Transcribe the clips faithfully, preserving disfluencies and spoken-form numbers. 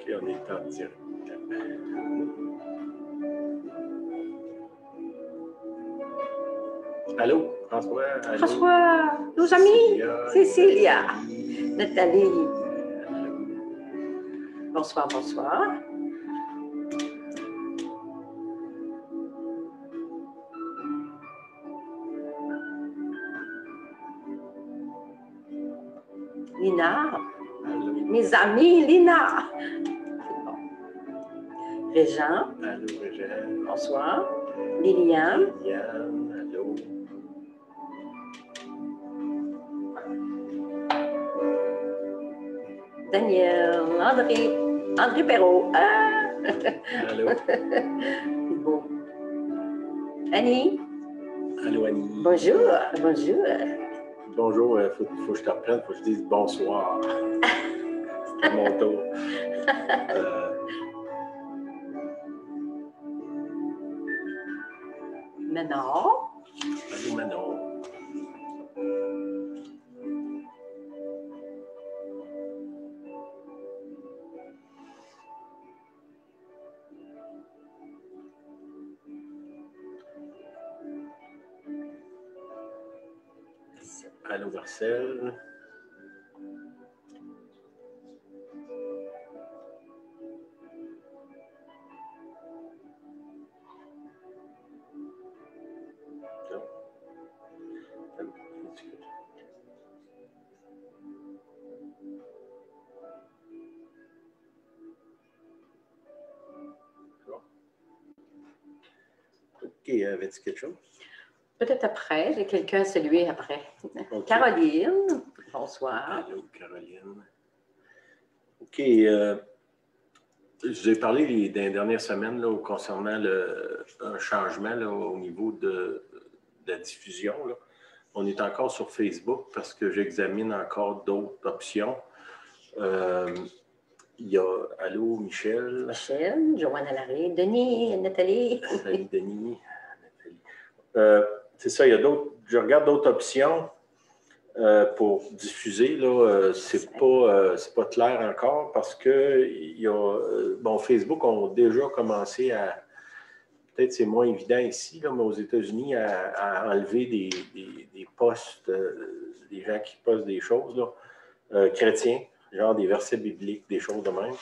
OK, on est en direct. Allô, François? Allô? François, nos amis, Cécilia, Nathalie. Bonsoir, bonsoir. Lina, Allô? mes amis, Lina. Bon. Régent. Allô, Régent. Bonsoir. Liliane. Liliane, allô? Daniel, André, André Perrault. Ah! Allô? Bon. Annie. Allô, Annie. Bonjour, bonjour. Bonjour, il faut, faut que je te reprenne, il faut que je dise bonsoir. C'est à mon tour. Euh... Manon. Allô, Manon. Allô, Marcel. OK, avais-tu quelque chose? Peut-être après, j'ai quelqu'un à saluer après. Okay. Caroline, bonsoir. Allô, Caroline. OK, euh, je vous ai parlé les, dans les dernières semaines là, concernant le, un changement là, au niveau de, de la diffusion. Là. On est encore sur Facebook parce que j'examine encore d'autres options. Euh, il y a, allô, Michel. Michel, Joanne Larry, Denis, Nathalie. Salut, Denis. Nathalie. Euh, c'est ça, il y a d'autres, je regarde d'autres options euh, pour diffuser. Là, euh, c'est pas, euh, c'est pas clair encore parce que il y a, euh, bon, Facebook ont déjà commencé à, peut-être c'est moins évident ici, là, mais aux États-Unis, à, à enlever des, des, des posts, euh, des gens qui postent des choses là, euh, chrétiens, genre des versets bibliques, des choses de même.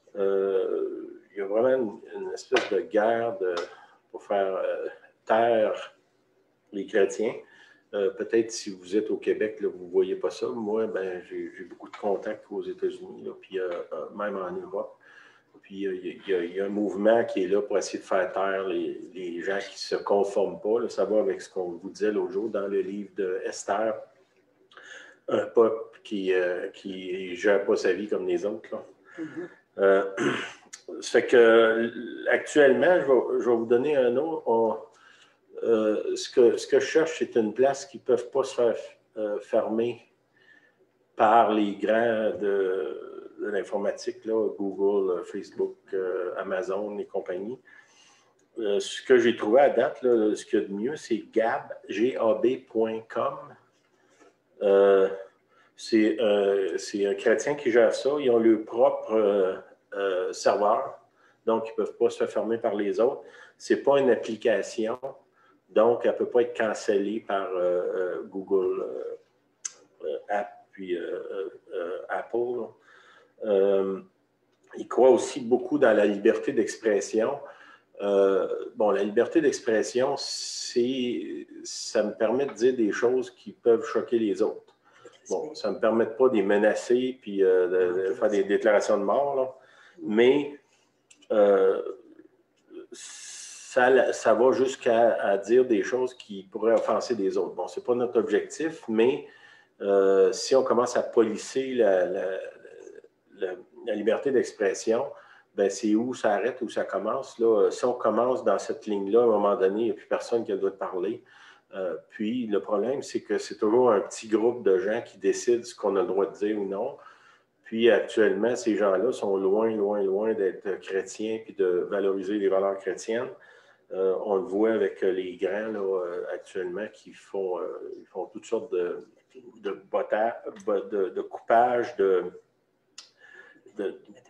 Euh, il y a vraiment une, une espèce de guerre de, pour faire euh, taire les chrétiens. Euh, peut-être si vous êtes au Québec, là, vous ne voyez pas ça. Moi, ben, j'ai, j'ai beaucoup de contacts aux États-Unis, là, puis euh, même en Europe. Puis il y, y, y a un mouvement qui est là pour essayer de faire taire les, les gens qui ne se conforment pas. Là, ça va avec ce qu'on vous disait l'autre jour dans le livre de Esther. Un peuple qui ne euh, qui gère pas sa vie comme les autres. Là. Mm-hmm. euh, ça fait que actuellement, je vais, je vais vous donner un autre. On, euh, ce, que, ce que je cherche, c'est une place qui ne peut pas se faire euh, fermer par les grands de, de l'informatique, là, Google, Facebook, euh, Amazon et compagnie. Euh, ce que j'ai trouvé à date, là, ce qu'il y a de mieux, c'est gab, G A B point com. Euh, c'est, euh, c'est un chrétien qui gère ça. Ils ont leur propre euh, euh, serveur, donc ils ne peuvent pas se faire fermer par les autres. Ce n'est pas une application, donc elle ne peut pas être cancellée par euh, euh, Google euh, euh, App puis euh, euh, Apple. Euh, ils croient aussi beaucoup dans la liberté d'expression. Euh, bon, la liberté d'expression, c'est, ça me permet de dire des choses qui peuvent choquer les autres. Bon, ça ne me permet pas de les menacer puis euh, de, de faire des déclarations de mort, là. Mais euh, ça, ça va jusqu'à à dire des choses qui pourraient offenser les autres. Bon, ce n'est pas notre objectif, mais euh, si on commence à polisser la, la, la, la liberté d'expression, ben c'est où ça arrête, où ça commence. Là. Si on commence dans cette ligne-là, à un moment donné, il n'y a plus personne qui a le droit de parler. Euh, puis, le problème, c'est que c'est toujours un petit groupe de gens qui décident ce qu'on a le droit de dire ou non. Puis, actuellement, ces gens-là sont loin, loin, loin d'être chrétiens puis de valoriser les valeurs chrétiennes. Euh, on le voit avec les grands, là, actuellement, qui font, euh, ils font toutes sortes de, de, botta, de, de coupage, de... de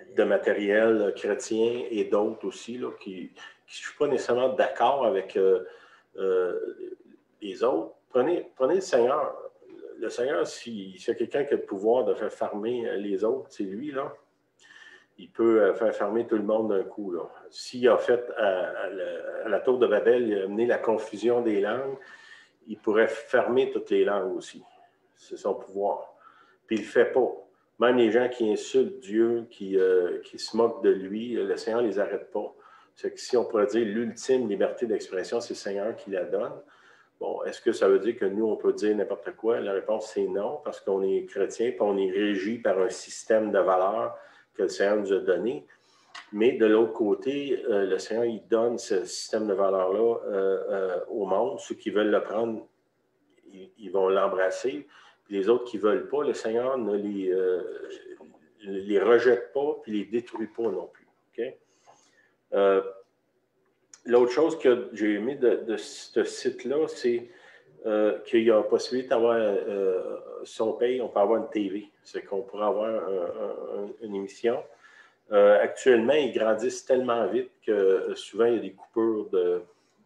de matériel chrétien et d'autres aussi, là, qui ne sont pas nécessairement d'accord avec euh, euh, les autres. Prenez, prenez le Seigneur. Le Seigneur, s'il y a quelqu'un qui a le pouvoir de faire fermer les autres, c'est lui, là. Il peut faire fermer tout le monde d'un coup, là. S'il a fait à, à, la, à la tour de Babel, il a amené la confusion des langues, il pourrait fermer toutes les langues aussi. C'est son pouvoir. Puis il ne le fait pas. Même les gens qui insultent Dieu, qui, euh, qui se moquent de lui, le Seigneur ne les arrête pas. C'est que si on pourrait dire l'ultime liberté d'expression, c'est le Seigneur qui la donne. Bon, est-ce que ça veut dire que nous, on peut dire n'importe quoi? La réponse, c'est non, parce qu'on est chrétien, puis on est régi par un système de valeurs que le Seigneur nous a donné. Mais de l'autre côté, euh, le Seigneur, il donne ce système de valeurs-là euh, euh, au monde. Ceux qui veulent le prendre, ils, ils vont l'embrasser. Puis les autres qui ne veulent pas, le Seigneur ne les, euh, les rejette pas, puis les détruit pas non plus. Okay? Euh, L'autre chose que j'ai aimé de, de ce site-là, c'est euh, qu'il y a la possibilité d'avoir, euh, si on paye, on peut avoir une T V. C'est qu'on pourrait avoir un, un, une émission. Euh, actuellement, ils grandissent tellement vite que souvent, il y a des coupures de...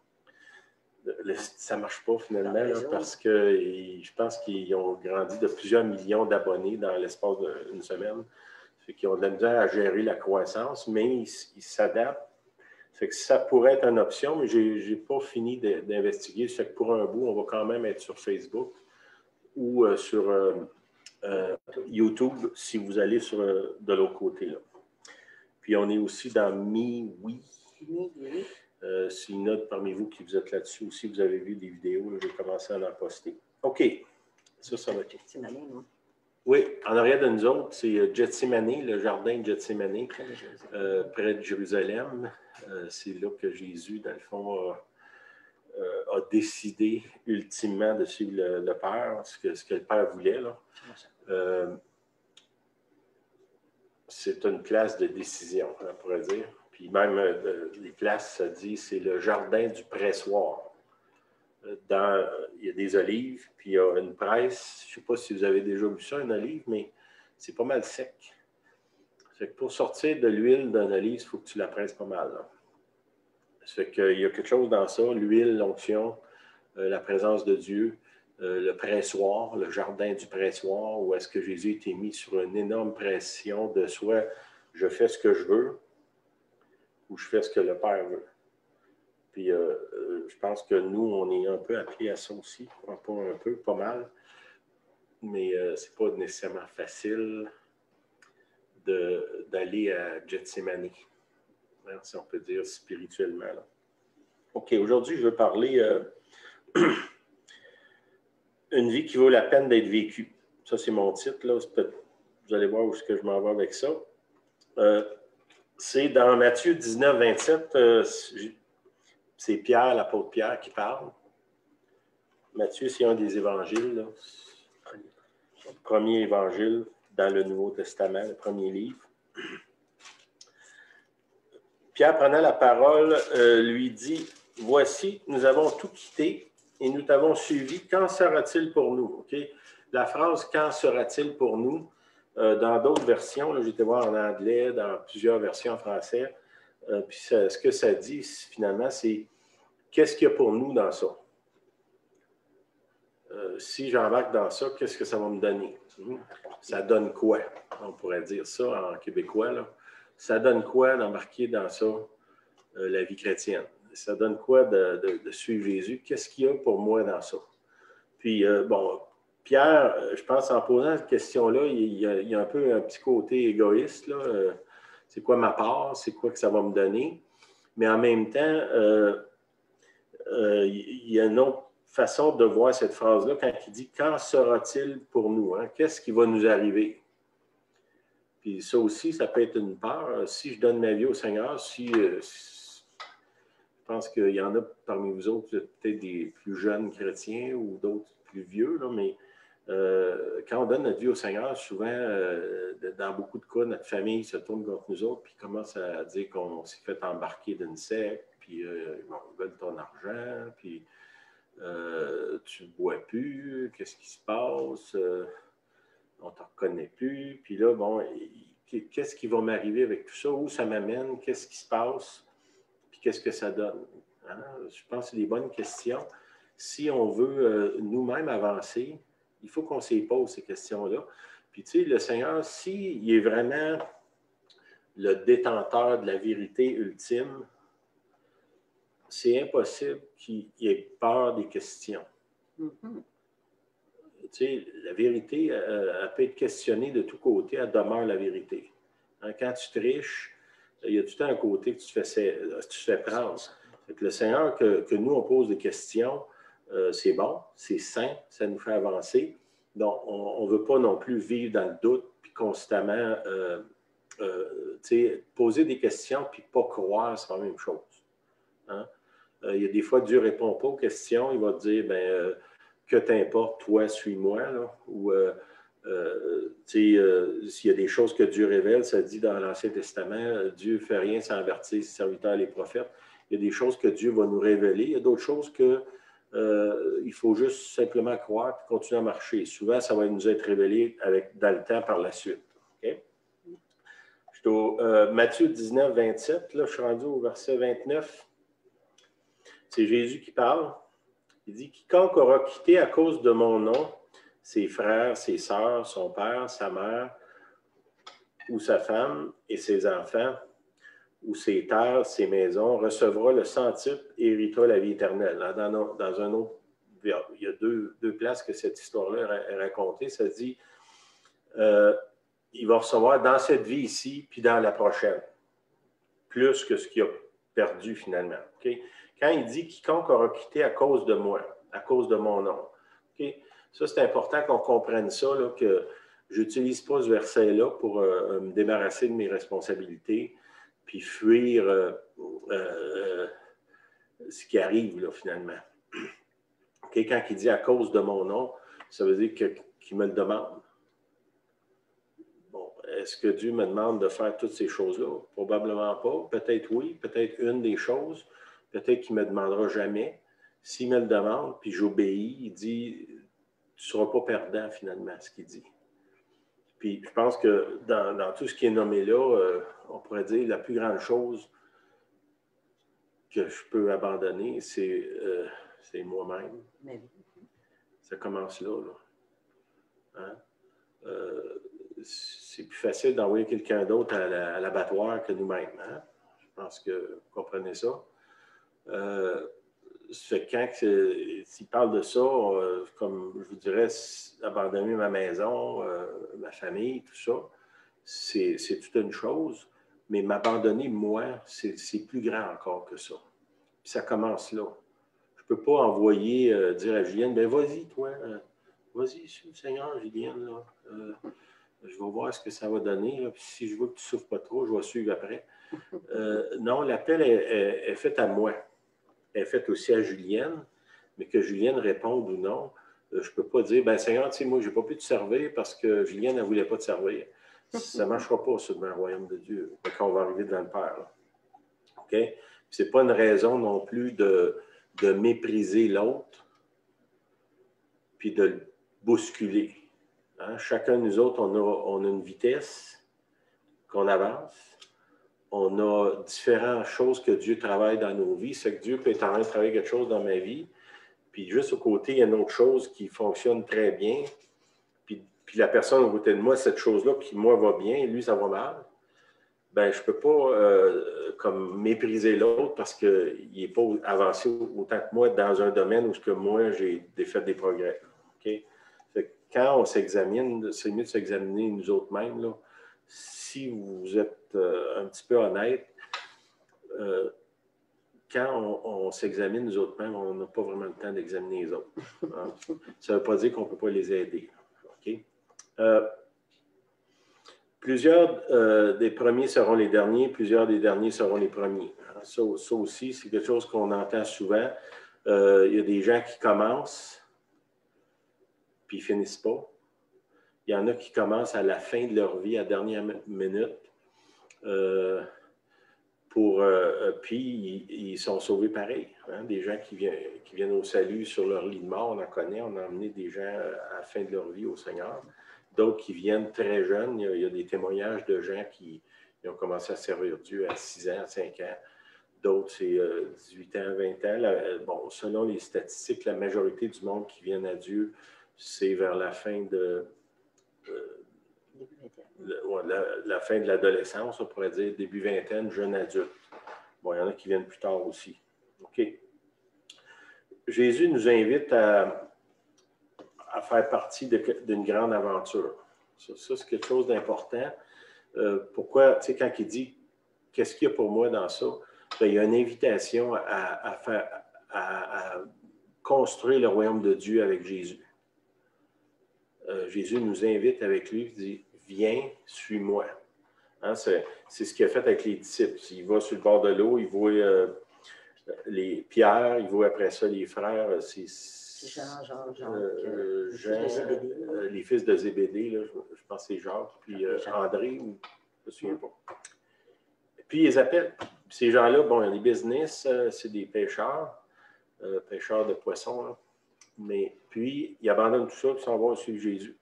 de, de ça ne marche pas finalement, là, parce que je pense qu'ils ont grandi de plusieurs millions d'abonnés dans l'espace d'une semaine. Fait qu'ils ont de la misère à gérer la croissance, mais ils s'adaptent. Fait que ça pourrait être une option, mais je n'ai pas fini d'investiguer. Fait que pour un bout, on va quand même être sur Facebook ou euh, sur euh, euh, YouTube si vous allez sur, euh, de l'autre côté. Là. Puis on est aussi dans MeWe. Euh, S'il y en a parmi vous qui vous êtes là-dessus aussi, vous avez vu des vidéos, là, j'ai commencé à en poster. OK. Ça, ça va être. Oui, en arrière de nous autres, c'est Gethsémani, le jardin de Gethsémani, euh, près de Jérusalem. Euh, c'est là que Jésus, dans le fond, a, euh, a décidé ultimement de suivre le, le Père, ce que, ce que le Père voulait. Là. Euh, c'est une place de décision, on pourrait dire. Puis même, euh, les places, ça dit, c'est le jardin du pressoir. Dans, il y a des olives, puis il y a une presse. Je ne sais pas si vous avez déjà vu ça, une olive, mais c'est pas mal sec. C'est que pour sortir de l'huile d'un olive, il faut que tu la presses pas mal. Là. C'est qu'il y a quelque chose dans ça, l'huile, l'onction, euh, la présence de Dieu, euh, le pressoir, le jardin du pressoir, où est-ce que Jésus a été mis sur une énorme pression de soit je fais ce que je veux ou je fais ce que le Père veut. Puis euh, euh, je pense que nous, on est un peu appelés à ça aussi. Pas un peu, pas mal. Mais euh, c'est pas nécessairement facile d'aller à Gethsémani, hein, si on peut dire spirituellement. Là. OK, aujourd'hui, je veux parler euh, une vie qui vaut la peine d'être vécue. Ça, c'est mon titre. Là. Vous allez voir où est-ce que je m'en vais avec ça. Euh, c'est dans Matthieu dix-neuf, vingt-sept. Euh, c'est Pierre, l'apôtre Pierre, qui parle. Matthieu, c'est un des évangiles. Là. Le premier évangile dans le Nouveau Testament, le premier livre. Pierre, prenant la parole, euh, lui dit, « Voici, nous avons tout quitté et nous t'avons suivi. Qu'en sera-t-il pour nous? » Okay? La phrase « Qu'en sera-t-il pour nous? Euh, » dans d'autres versions, j'étais voir en anglais, dans plusieurs versions en français, euh, puis ça, ce que ça dit finalement, c'est « Qu'est-ce qu'il y a pour nous dans ça? » Euh, si j'embarque dans ça, qu'est-ce que ça va me donner? Ça donne quoi? On pourrait dire ça en québécois. Là. Ça donne quoi d'embarquer dans ça, euh, la vie chrétienne? Ça donne quoi de, de, de suivre Jésus? Qu'est-ce qu'il y a pour moi dans ça? Puis, euh, bon, Pierre, je pense en posant cette question-là, il, il, y a, il y a un peu un petit côté égoïste. Là. Euh, c'est quoi ma part? C'est quoi que ça va me donner? Mais en même temps, euh, euh, il y a une autre façon de voir cette phrase-là quand il dit « Quand sera-t-il pour nous? Hein? Qu'est-ce qui va nous arriver? » Puis ça aussi, ça peut être une peur. Si je donne ma vie au Seigneur, si, euh, si je pense qu'il y en a parmi vous autres, peut-être des plus jeunes chrétiens ou d'autres plus vieux, là, mais euh, quand on donne notre vie au Seigneur, souvent, euh, dans beaucoup de cas, notre famille se tourne contre nous autres puis commence à dire qu'on s'est fait embarquer d'une secte, puis euh, bon, ils veulent ton argent, puis Euh, tu ne bois plus, qu'est-ce qui se passe, euh, on ne te reconnaît plus. Puis là, bon, qu'est-ce qui va m'arriver avec tout ça? Où ça m'amène? Qu'est-ce qui se passe? Puis qu'est-ce que ça donne? Hein? Je pense que c'est des bonnes questions. Si on veut euh, nous-mêmes avancer, il faut qu'on se pose ces questions-là. Puis, tu sais, le Seigneur, s'il est vraiment le détenteur de la vérité ultime, c'est impossible qu'il ait peur des questions. Mm-hmm. Tu sais, la vérité, elle, elle peut être questionnée de tous côtés, elle demeure la vérité. Hein, quand tu triches, il y a tout le temps un côté que tu te fais, tu te fais prendre. Fait que le Seigneur, que, que nous, on pose des questions, euh, c'est bon, c'est sain, ça nous fait avancer. Donc, on ne veut pas non plus vivre dans le doute, puis constamment euh, euh, poser des questions, puis pas croire, c'est la même chose. Hein? Euh, il y a des fois, Dieu ne répond pas aux questions, il va te dire, ben, euh, que t'importe, toi, suis-moi, là. Ou, euh, euh, tu sais, euh, s'il y a des choses que Dieu révèle, ça dit dans l'Ancien Testament, euh, Dieu ne fait rien sans avertir ses serviteurs, les prophètes. Il y a des choses que Dieu va nous révéler. Il y a d'autres choses que euh, il faut juste simplement croire et continuer à marcher. Souvent, ça va nous être révélé avec, dans le temps par la suite. Okay? Je suis au euh, Matthieu dix-neuf, vingt-sept. Là, je suis rendu au verset vingt-neuf. C'est Jésus qui parle. Il dit « Quiconque aura quitté à cause de mon nom ses frères, ses sœurs, son père, sa mère, ou sa femme et ses enfants, ou ses terres, ses maisons, recevra le centuple et héritera la vie éternelle. » Dans, dans un autre, il y a deux, deux places que cette histoire-là est racontée. Ça dit, euh, il va recevoir dans cette vie ici, puis dans la prochaine, plus que ce qu'il a perdu finalement. Okay? Quand il dit « Quiconque aura quitté à cause de moi », à cause de mon nom. Okay? Ça, c'est important qu'on comprenne ça, là, que je n'utilise pas ce verset-là pour euh, me débarrasser de mes responsabilités, puis fuir euh, euh, ce qui arrive, là, finalement. Okay? Quand il dit « à cause de mon nom », ça veut dire que, qu'il me le demande. Bon, est-ce que Dieu me demande de faire toutes ces choses-là? Probablement pas. Peut-être oui, peut-être une des choses. Peut-être qu'il ne me demandera jamais. S'il me le demande, puis j'obéis, il dit, tu ne seras pas perdant finalement, ce qu'il dit. Puis je pense que dans, dans tout ce qui est nommé là, euh, on pourrait dire la plus grande chose que je peux abandonner, c'est, euh, c'est moi-même. Mais... Ça commence là. là. Hein? Euh, c'est plus facile d'envoyer quelqu'un d'autre à, la, à l'abattoir que nous-mêmes. Hein? Je pense que vous comprenez ça. Euh, Ça fait quand s'il parle de ça, euh, comme je vous dirais, abandonner ma maison, euh, ma famille, tout ça, c'est, c'est toute une chose. Mais m'abandonner, moi, c'est, c'est plus grand encore que ça. Puis ça commence là. Je ne peux pas envoyer, euh, dire à Julienne, ben vas-y, toi, euh, vas-y, Seigneur, Julienne, là, euh, je vais voir ce que ça va donner. Là, puis si je vois que tu ne souffres pas trop, je vais suivre après. Euh, non, l'appel est, est, est fait à moi. Est faite aussi à Julienne, mais que Julienne réponde ou non, euh, je ne peux pas dire, ben Seigneur, tu sais, moi, je n'ai pas pu te servir parce que Julienne, elle ne voulait pas te servir. Ça ne marchera pas, ça, dans le royaume de Dieu, quand on va arriver devant le Père. Là. OK? Ce n'est pas une raison non plus de, de mépriser l'autre, puis de le bousculer. Hein? Chacun de nous autres, on a, on a une vitesse qu'on avance. On a différentes choses que Dieu travaille dans nos vies. C'est que Dieu peut être en train de travailler quelque chose dans ma vie. Puis juste au côté, il y a une autre chose qui fonctionne très bien. Puis, puis la personne au côté de moi, cette chose-là qui, moi, va bien, lui, ça va mal. Ben, je ne peux pas euh, comme mépriser l'autre parce qu'il n'est pas avancé autant que moi dans un domaine où ce que moi, j'ai fait des progrès. Okay? Fait que quand on s'examine, c'est mieux de s'examiner nous autres mêmes, là. Si vous êtes euh, un petit peu honnête, euh, quand on, on s'examine nous autres mêmes, on n'a pas vraiment le temps d'examiner les autres. Hein? Ça ne veut pas dire qu'on ne peut pas les aider. Okay? Euh, plusieurs euh, des premiers seront les derniers, plusieurs des derniers seront les premiers. Hein? Ça, ça aussi, c'est quelque chose qu'on entend souvent. Euh, il y a des gens qui commencent, puis ils ne finissent pas. Il y en a qui commencent à la fin de leur vie, à la dernière minute. Euh, pour, euh, puis, ils, ils sont sauvés pareil. Hein? Des gens qui viennent, qui viennent au salut sur leur lit de mort, on en connaît, on a emmené des gens à la fin de leur vie au Seigneur. d'autres qui viennent très jeunes. Il y a, il y a des témoignages de gens qui, qui ont commencé à servir Dieu à six ans, cinq ans. D'autres, c'est euh, dix-huit ans, vingt ans. La, bon, selon les statistiques, la majorité du monde qui viennent à Dieu, c'est vers la fin de... Euh, le, ouais, la, la fin de l'adolescence, on pourrait dire début vingtaine, jeune adulte. Bon, il y en a qui viennent plus tard aussi. OK. Jésus nous invite à, à faire partie d'une grande aventure. Ça, ça c'est quelque chose d'important. Euh, pourquoi, tu sais, quand il dit « Qu'est-ce qu'il y a pour moi dans ça? » Bien, il y a une invitation à, à, faire, à, à construire le royaume de Dieu avec Jésus. Euh, Jésus nous invite avec lui, il dit « Viens, suis-moi. » Hein, c'est ce qu'il a fait avec les disciples. Il va sur le bord de l'eau, il voit euh, les pierres, il voit après ça les frères, c'est Jean, Jean, Jean, euh, les, Jean fils euh, les fils de Zébédée, là, je, je pense que c'est Jacques, puis euh, André, je ne me souviens pas. Puis ils appellent. Ces gens-là, bon, il y a des business, euh, c'est des pêcheurs, euh, pêcheurs de poissons, là. Mais puis, ils abandonnent tout ça et s'en vont suivre Jésus.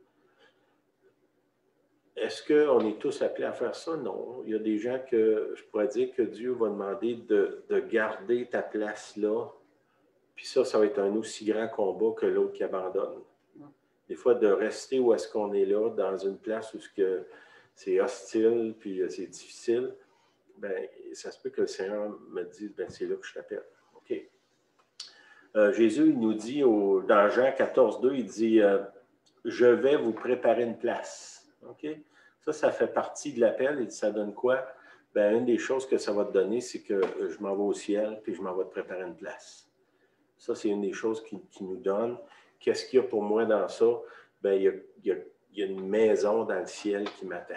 Est-ce qu'on est tous appelés à faire ça? Non. Il y a des gens que je pourrais dire que Dieu va demander de, de garder ta place là. Puis ça, ça va être un aussi grand combat que l'autre qui abandonne. Des fois, de rester où est-ce qu'on est là, dans une place où c'est hostile, puis c'est difficile, bien, ça se peut que le Seigneur me dise, bien, c'est là que je t'appelle. OK. Euh, Jésus, il nous dit, au, dans Jean quatorze, deux, il dit, euh, « Je vais vous préparer une place. » OK? Ça, ça fait partie de l'appel. Il dit, ça donne quoi? Bien, une des choses que ça va te donner, c'est que je m'en vais au ciel, puis je m'en vais te préparer une place. Ça, c'est une des choses qui, qui nous donne. Qu'est-ce qu'il y a pour moi dans ça? Bien, il y a, il y a, il y a une maison dans le ciel qui m'attend.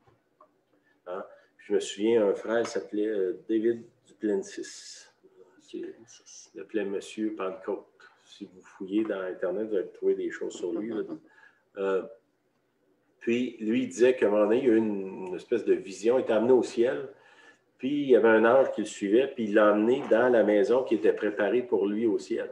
Hein? Je me souviens, un frère s'appelait euh, David Duplessis. Il s'appelait Monsieur Pentecôte. Si vous fouillez dans Internet, vous allez trouver des choses sur lui. Euh, puis, lui, il disait qu'à un moment donné, il y a eu une, une espèce de vision. Il était amené au ciel. Puis, il y avait un ange qui le suivait, puis il l'a emmené dans la maison qui était préparée pour lui au ciel.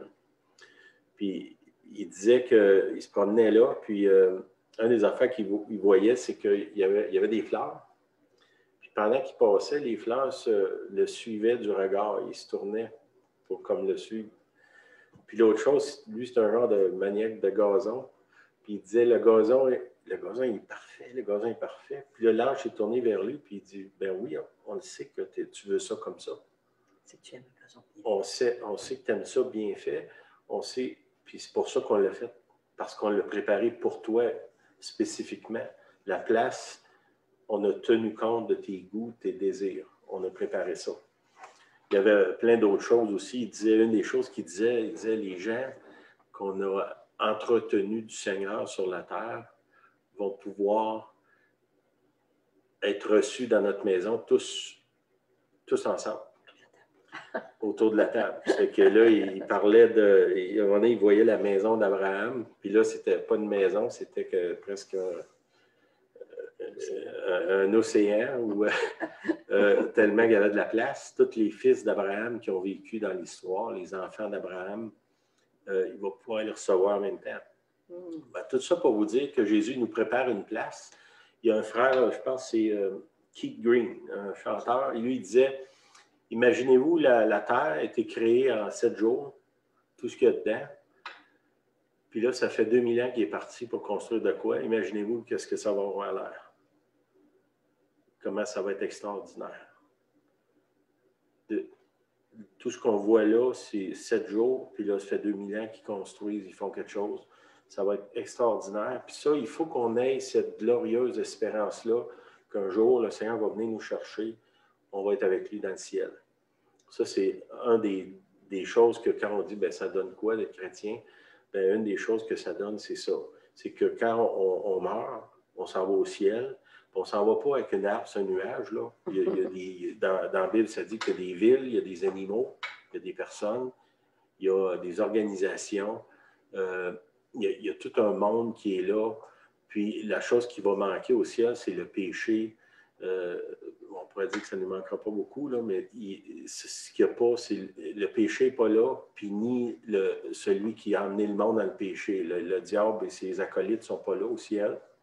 Puis, il disait qu'il se promenait là, puis euh, un des affaires qu'il voyait, c'est qu'il y avait, il y avait des fleurs. Puis, pendant qu'il passait, les fleurs se, le suivaient du regard. Il se tournait pour comme le suivre. Puis, l'autre chose, lui, c'est un genre de maniaque de gazon. Puis, il disait, le gazon, le gazon il est parfait, le gazon est parfait. Puis là, l'ange s'est tourné vers lui, puis il dit, ben oui, on, on le sait que tu veux ça comme ça. C'est que tu aimes le gazon. On sait, on sait que tu aimes ça bien fait. On sait, puis c'est pour ça qu'on l'a fait, parce qu'on l'a préparé pour toi spécifiquement. La place, on a tenu compte de tes goûts, tes désirs. On a préparé ça. Il y avait plein d'autres choses aussi. Il disait, une des choses qu'il disait, il disait, les gens qu'on a entretenus du Seigneur sur la terre vont pouvoir être reçus dans notre maison tous, tous ensemble, autour de la table. C'est que là, il parlait de... Il, à un moment donné, il voyait la maison d'Abraham, puis là, c'était pas une maison, c'était que presque un, un, un océan où euh, tellement il y avait de la place. Tous les fils d'Abraham qui ont vécu dans l'histoire, les enfants d'Abraham, euh, il va pouvoir les recevoir en même temps. Ben, tout ça pour vous dire que Jésus nous prépare une place. Il y a un frère, je pense que c'est euh, Keith Green, un chanteur, et lui, il disait, imaginez-vous, la, la Terre a été créée en sept jours, tout ce qu'il y a dedans. Puis là, ça fait deux mille ans qu'il est parti pour construire de quoi. Imaginez-vous qu'est-ce que ça va avoir l'air. Comment ça va être extraordinaire. De, tout ce qu'on voit là, c'est sept jours, puis là, ça fait deux mille ans qu'ils construisent, ils font quelque chose. Ça va être extraordinaire. Puis ça, il faut qu'on ait cette glorieuse espérance-là qu'un jour, le Seigneur va venir nous chercher, on va être avec lui dans le ciel. Ça, c'est une des, des choses que quand on dit, bien, ça donne quoi d'être chrétien? Bien, une des choses que ça donne, c'est ça. C'est que quand on, on meurt, on s'en va au ciel, puis on ne s'en va pas avec une arbre, c'est un nuage, là. Il y a, il y a des, dans, dans la Bible, ça dit qu'il y a des villes, il y a des animaux, il y a des personnes, il y a des organisations, euh, il y a, il y a tout un monde qui est là. Puis la chose qui va manquer au ciel, c'est le péché. Euh, on pourrait dire que ça ne nous manquera pas beaucoup, là, mais il, ce qu'il n'y a pas, c'est le, le péché n'est pas là, puis ni le, celui qui a amené le monde dans le péché. Le, le diable et ses acolytes ne sont pas là au ciel.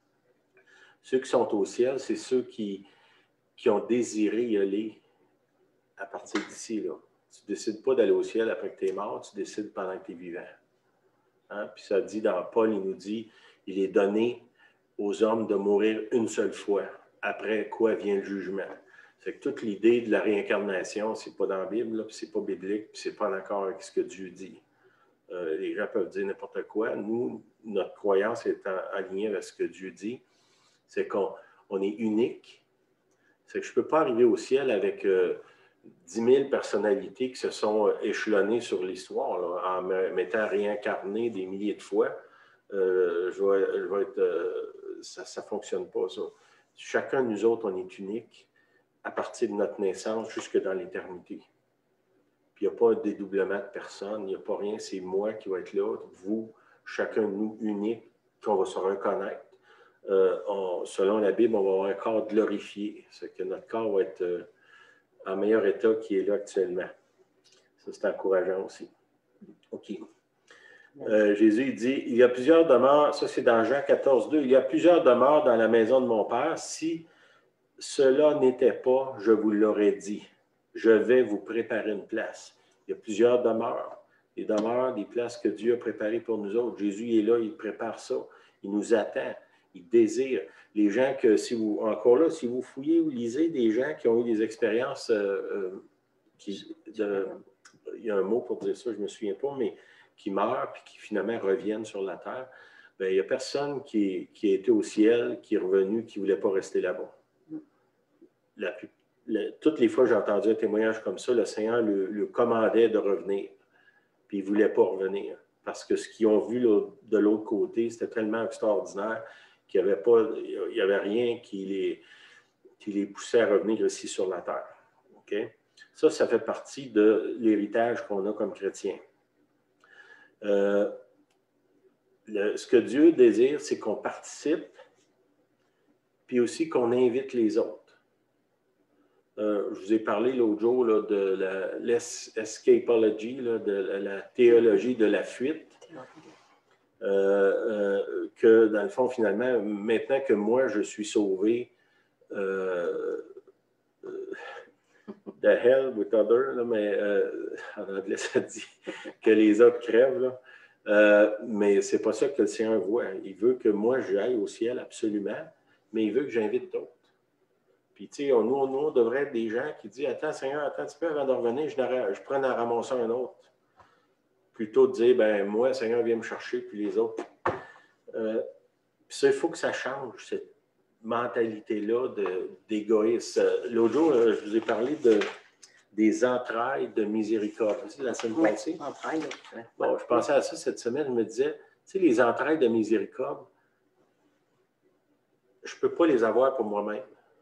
Ceux qui sont au ciel, c'est ceux qui, qui ont désiré y aller à partir d'ici, là. Tu ne décides pas d'aller au ciel après que tu es mort, tu décides pendant que tu es vivant. Hein? Puis ça dit dans Paul, il nous dit, il est donné aux hommes de mourir une seule fois, après quoi vient le jugement. C'est que toute l'idée de la réincarnation, c'est pas dans la Bible, puis c'est pas biblique, puis c'est pas en accord avec ce que Dieu dit. Euh, les gens peuvent dire n'importe quoi. Nous, notre croyance est en, alignée avec ce que Dieu dit. C'est qu'on on est unique. C'est que je ne peux pas arriver au ciel avec euh, dix mille personnalités qui se sont échelonnées sur l'histoire, là, en me mettant réincarné des milliers de fois. Euh, je vais, je vais être, euh, ça ne fonctionne pas, ça. Chacun de nous autres, on est unique à partir de notre naissance jusque dans l'éternité. Puis il n'y a pas de dédoublement de personne, il n'y a pas rien, c'est moi qui vais être là, vous, chacun de nous unique, qu'on va se reconnaître. Euh, on, selon la Bible, on va avoir un corps glorifié, c'est que notre corps va être euh, en meilleur état qu'il est là actuellement. Ça, c'est encourageant aussi. OK. Euh, Jésus il dit, il y a plusieurs demeures, ça c'est dans Jean quatorze, deux, il y a plusieurs demeures dans la maison de mon Père. Si cela n'était pas, je vous l'aurais dit. Je vais vous préparer une place. Il y a plusieurs demeures. Des demeures, des places que Dieu a préparées pour nous autres. Jésus est là, il prépare ça. Il nous attend. Il désire. Les gens que, si vous, encore là, si vous fouillez ou lisez des gens qui ont eu des expériences, euh, euh, qui, de, il y a un mot pour dire ça, je ne me souviens pas, mais qui meurent puis qui finalement reviennent sur la terre, bien, il n'y a personne qui, qui a été au ciel, qui est revenu, qui ne voulait pas rester là-bas. La, la, toutes les fois que j'ai entendu un témoignage comme ça, le Seigneur le, le commandait de revenir, puis il ne voulait pas revenir, parce que ce qu'ils ont vu là, de l'autre côté, c'était tellement extraordinaire qu'il n'y avait, pas, il y avait rien qui les, qui les poussait à revenir ici sur la terre. Okay? Ça, ça fait partie de l'héritage qu'on a comme chrétiens. Euh, le, ce que Dieu désire, c'est qu'on participe, puis aussi qu'on invite les autres. Euh, je vous ai parlé l'autre jour là, de l'escapology, de la, la théologie de la fuite, euh, euh, que dans le fond, finalement, maintenant que moi, je suis sauvé, euh, euh, the hell with others, là, mais euh, en anglais, ça dit que les autres crèvent, là. Euh, mais c'est pas ça que le Seigneur voit. Il veut que moi, j'aille au ciel, absolument, mais il veut que j'invite d'autres. Puis, tu sais, nous, nous, on devrait être des gens qui disent « Attends, Seigneur, attends un petit peu avant de revenir, je, je prends à ramasser un autre. » Plutôt de dire « Ben moi, Seigneur, viens me chercher, puis les autres. Euh, » Puis ça, il faut que ça change, cette mentalité-là d'égoïsme. L'autre jour, je vous ai parlé de, des entrailles de miséricorde. Tu sais, la semaine oui, passée. Entrailles. Ouais. Bon, je pensais à ça cette semaine, je me disais, tu sais, les entrailles de miséricorde, je ne peux pas les avoir pour moi-même.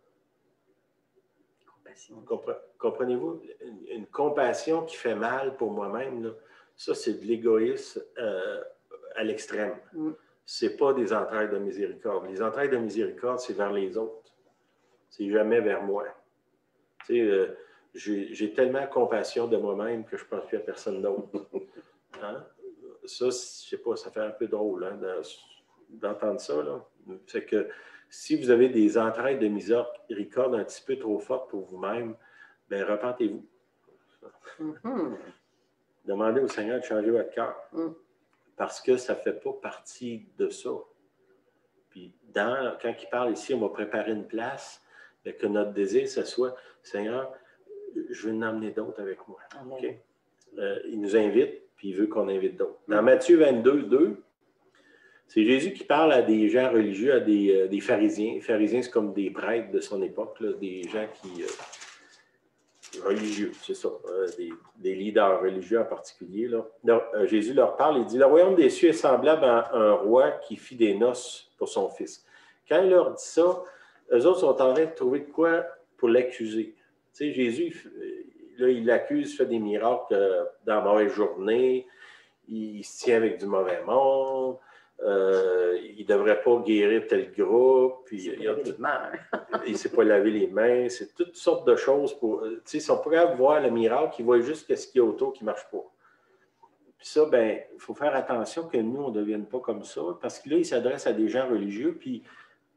Comprenez-vous? Une, une compassion qui fait mal pour moi-même, là, ça, c'est de l'égoïsme euh, à l'extrême. Mm. Ce n'est pas des entrailles de miséricorde. Les entrailles de miséricorde, c'est vers les autres. C'est jamais vers moi. Tu sais, euh, j'ai, j'ai tellement compassion de moi-même que je ne pense plus à personne d'autre. Hein? Ça, je ne sais pas, ça fait un peu drôle hein, d'entendre ça. Là. C'est que si vous avez des entrailles de miséricorde un petit peu trop fortes pour vous-même, bien, repentez-vous. Mm-hmm. Demandez au Seigneur de changer votre cœur. Mm. Parce que ça ne fait pas partie de ça. Puis, dans, quand il parle ici, on va préparer une place, bien, que notre désir, ce soit, Seigneur, je veux en emmener d'autres avec moi. Okay? Euh, il nous invite, puis il veut qu'on invite d'autres. Dans mm. Matthieu vingt-deux, deux, c'est Jésus qui parle à des gens religieux, à des, euh, des pharisiens. Les pharisiens, c'est comme des prêtres de son époque, là, des gens qui... Euh, religieux, c'est ça, euh, des, des leaders religieux en particulier. Là. Donc, euh, Jésus leur parle, il dit « Le royaume des cieux est semblable à un roi qui fit des noces pour son fils. » Quand il leur dit ça, eux autres sont en train de trouver de quoi pour l'accuser. Tu sais, Jésus, là, il l'accuse, fait des miracles euh, dans la mauvaise journée, il, il se tient avec du mauvais monde, Euh, il ne devrait pas guérir tel groupe, puis il ne s'est pas lavé les mains, c'est toutes sortes de choses. Pour, ils ne sont pas capables de voir le miracle, ils voient juste ce qu'il y a autour qui ne marche pas. Puis ça, ben, il faut faire attention que nous, on ne devienne pas comme ça, parce que là, il s'adresse à des gens religieux, puis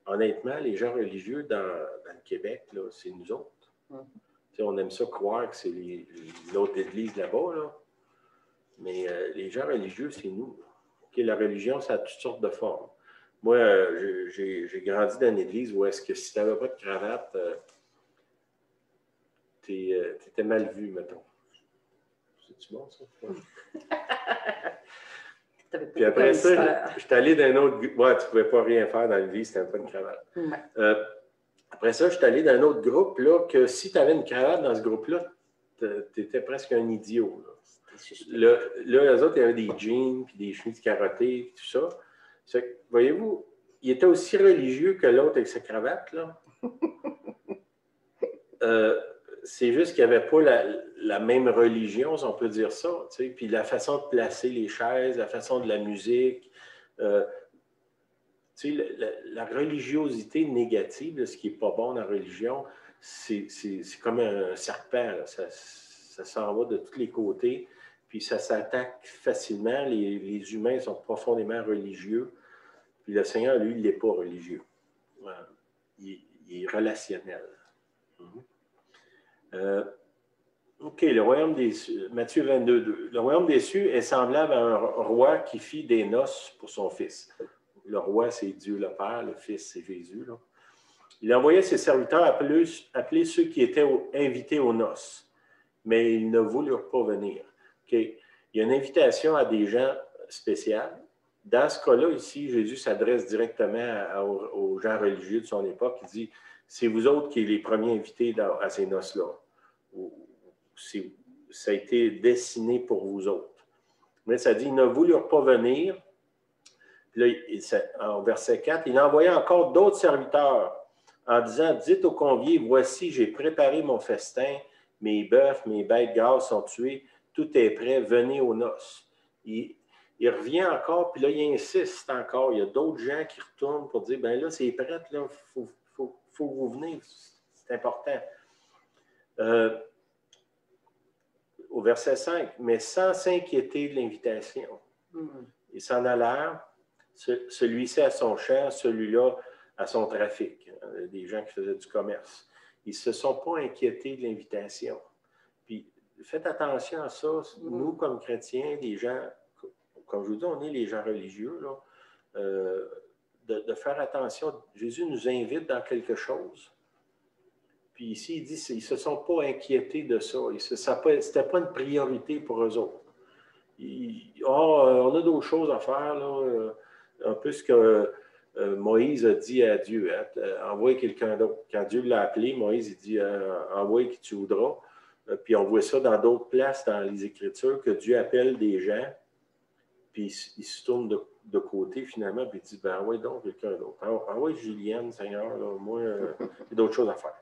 honnêtement, les gens religieux dans, dans le Québec, c'est nous autres. Mm. On aime ça croire que c'est l'autre église là-bas, là. Mais euh, les gens religieux, c'est nous. Okay, la religion, ça a toutes sortes de formes. Moi, euh, j'ai grandi dans une église où est-ce que si tu n'avais pas de cravate, euh, tu euh, étais mal vu, mettons. C'est-tu bon, ça? Puis après ça, je suis allé d'un autre... Ouais, tu ne pouvais pas rien faire dans l'église si tu n'avais pas une cravate. Ouais. Euh, après ça, je suis allé dans un autre groupe, là, que si tu avais une cravate dans ce groupe-là, tu étais presque un idiot, là. Là, là, eux autres, il y avait des jeans, puis des chemises carottées, tout ça. Voyez-vous, il était aussi religieux que l'autre avec sa cravate, là. Euh, c'est juste qu'il n'y avait pas la, la même religion, si on peut dire ça. Tu sais. Puis la façon de placer les chaises, la façon de la musique. Euh, tu sais, la, la, la religiosité négative, là, ce qui n'est pas bon dans la religion, c'est comme un serpent. Là. Ça, ça s'en va de tous les côtés. Puis ça s'attaque facilement. Les, les humains sont profondément religieux. Puis le Seigneur, lui, il n'est pas religieux. Il, il est relationnel. Mm-hmm. euh, OK, le royaume des cieux, Matthieu vingt-deux, deux. Le royaume des cieux est semblable à un roi qui fit des noces pour son fils. Le roi, c'est Dieu le Père. Le fils, c'est Jésus. Là. Il envoyait ses serviteurs appeler, appeler ceux qui étaient au, invités aux noces. Mais ils ne voulurent pas venir. Okay. Il y a une invitation à des gens spéciaux. Dans ce cas-là, ici, Jésus s'adresse directement à, aux, aux gens religieux de son époque. Il dit, c'est vous autres qui êtes les premiers invités dans, à ces noces-là. Ça a été destiné pour vous autres. Mais ça dit, ils ne voulurent pas venir. Puis là, il, en verset quatre, il envoyait encore d'autres serviteurs en disant, dites aux conviés, voici, j'ai préparé mon festin. Mes bœufs, mes bêtes grasses sont tués, tout est prêt, venez aux noces. Il, il revient encore, puis là, il insiste encore. Il y a d'autres gens qui retournent pour dire, ben là, c'est prêt, là, il faut, faut, faut que vous venez, c'est important. Euh, au verset cinq, mais sans s'inquiéter de l'invitation. Mm-hmm. Ils s'en allèrent, celui-ci à son champ, celui-là à son trafic, des gens qui faisaient du commerce. Ils ne se sont pas inquiétés de l'invitation. Puis, faites attention à ça. Nous, comme chrétiens, les gens, comme je vous dis, on est les gens religieux, là, euh, de, de faire attention. Jésus nous invite dans quelque chose. Puis ici, il dit qu'ils ne se sont pas inquiétés de ça. Ce n'était pas une priorité pour eux autres. Ils, oh, on a d'autres choses à faire, là, un peu ce que... Euh, Moïse a dit à Dieu, hein, euh, envoie quelqu'un d'autre. Quand Dieu l'a appelé, Moïse il dit, euh, envoie qui tu voudras. Euh, puis on voit ça dans d'autres places dans les Écritures, que Dieu appelle des gens, puis il, il se tourne de, de côté finalement, puis il dit, ben envoie donc quelqu'un d'autre. Envoie Julienne, Seigneur, là, moi, euh, j'ai d'autres choses à faire.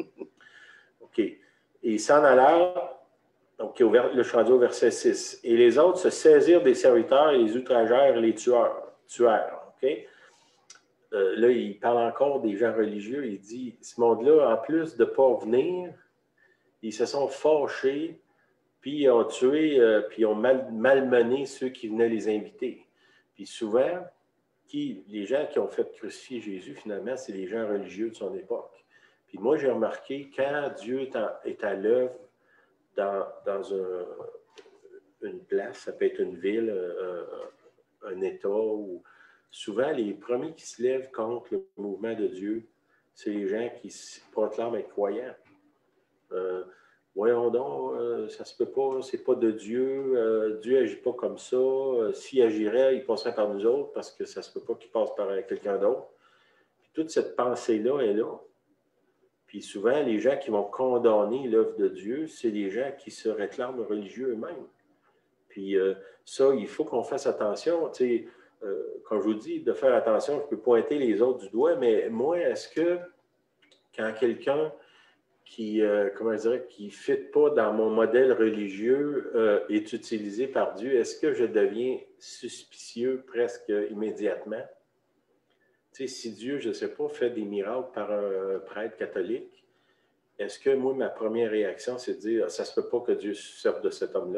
OK. Et il s'en alla, donc le changeau au verset six. Et les autres se saisirent des serviteurs et les outragèrent et les tueurs. tuèrent. OK? Euh, là, il parle encore des gens religieux. Il dit, ce monde-là, en plus de ne pas venir, ils se sont fâchés, puis ils ont tué, euh, puis ils ont mal, malmené ceux qui venaient les inviter. Puis souvent, qui, les gens qui ont fait crucifier Jésus, finalement, c'est les gens religieux de son époque. Puis moi, j'ai remarqué, quand Dieu est, en, est à l'œuvre dans, dans un, une place, ça peut être une ville, un, un État, ou souvent, les premiers qui se lèvent contre le mouvement de Dieu, c'est les gens qui se proclament être croyants. Euh, voyons donc, euh, ça se peut pas, c'est pas de Dieu, euh, Dieu n'agit pas comme ça. Euh, S'il agirait, il passerait par nous autres parce que ça se peut pas qu'il passe par quelqu'un d'autre. Puis toute cette pensée-là est là. Puis souvent, les gens qui vont condamner l'œuvre de Dieu, c'est les gens qui se réclament religieux eux-mêmes. Puis euh, ça, il faut qu'on fasse attention, tu sais. Euh, comme je vous dis, de faire attention, je peux pointer les autres du doigt, mais moi, est-ce que quand quelqu'un qui, euh, comment je dirais, qui ne fit pas dans mon modèle religieux euh, est utilisé par Dieu, est-ce que je deviens suspicieux presque immédiatement? Tu sais, si Dieu, je ne sais pas, fait des miracles par un prêtre catholique, est-ce que moi, ma première réaction, c'est de dire, ça ne se peut pas que Dieu serve de cet homme-là?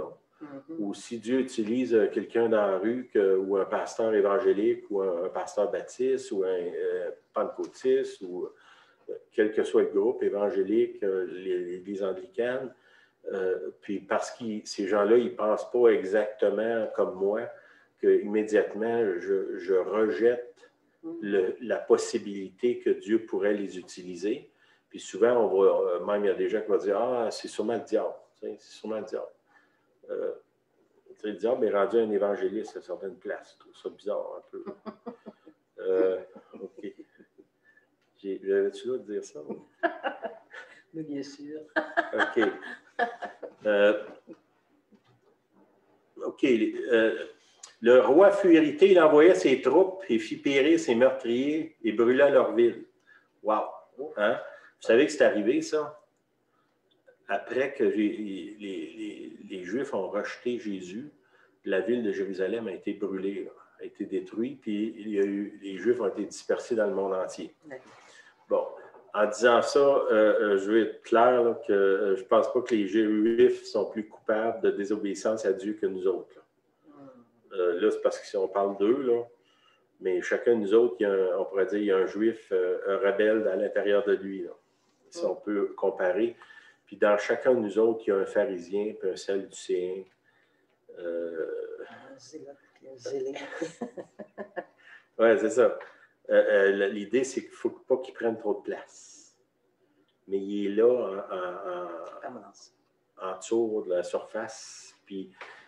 Mm-hmm. Ou si Dieu utilise quelqu'un dans la rue, que, ou un pasteur évangélique, ou un, un pasteur baptiste, ou un euh, pentecôtiste, ou euh, quel que soit le groupe évangélique, euh, l'Église anglicane, euh, puis parce que ces gens-là, ils ne pensent pas exactement comme moi, qu'immédiatement, je, je rejette le, la possibilité que Dieu pourrait les utiliser. Puis souvent, on va, même il y a des gens qui vont dire « Ah, c'est sûrement le diable. » C'est sûrement le diable. Euh, le diable est rendu un évangéliste à certaines places. Je trouve ça bizarre un peu. Euh, OK. J'avais-tu là de dire ça? Mais bien sûr. OK. Euh, OK. Euh, le roi fut irrité, il envoya ses troupes et fit périr ses meurtriers et brûla leur ville. Wow! Hein? Vous savez que c'est arrivé, ça? Après que les, les, les, les Juifs ont rejeté Jésus, la ville de Jérusalem a été brûlée, là, a été détruite, puis il y a eu, les Juifs ont été dispersés dans le monde entier. Bon, en disant ça, euh, je veux être clair là, que euh, je ne pense pas que les Juifs sont plus coupables de désobéissance à Dieu que nous autres. Là, euh, là c'est parce qu'on parle d'eux, là. Mais chacun de nous autres, il y a un, on pourrait dire, il y a un Juif, euh, un rebelle à l'intérieur de lui, là, si on peut comparer. Puis dans chacun de nous autres, il y a un pharisien puis un sadducéen. Euh... Oui, c'est ça. Euh, euh, l'idée, c'est qu'il ne faut pas qu'il prenne trop de place. Mais il est là en, en, en, en dessous de la surface. Puis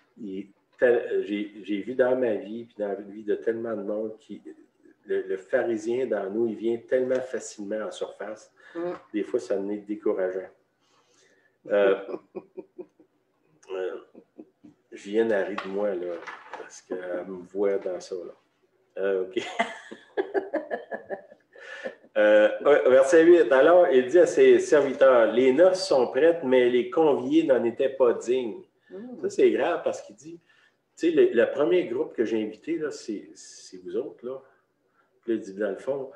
j'ai vu dans ma vie, puis dans la vie de tellement de monde, qui, le, le pharisien dans nous, il vient tellement facilement en surface. Mm. Des fois, ça en est décourageant. Euh, euh, je viens d'arriver de moi, là, parce qu'elle me voit dans ça, là. Euh, OK. euh, verset huit. Alors, il dit à ses serviteurs, les noces sont prêtes, mais les conviés n'en étaient pas dignes. Mm. Ça, c'est grave parce qu'il dit, tu sais, le, le premier groupe que j'ai invité, là, c'est, c'est vous autres, là. Puis là, il dit, dans le fond,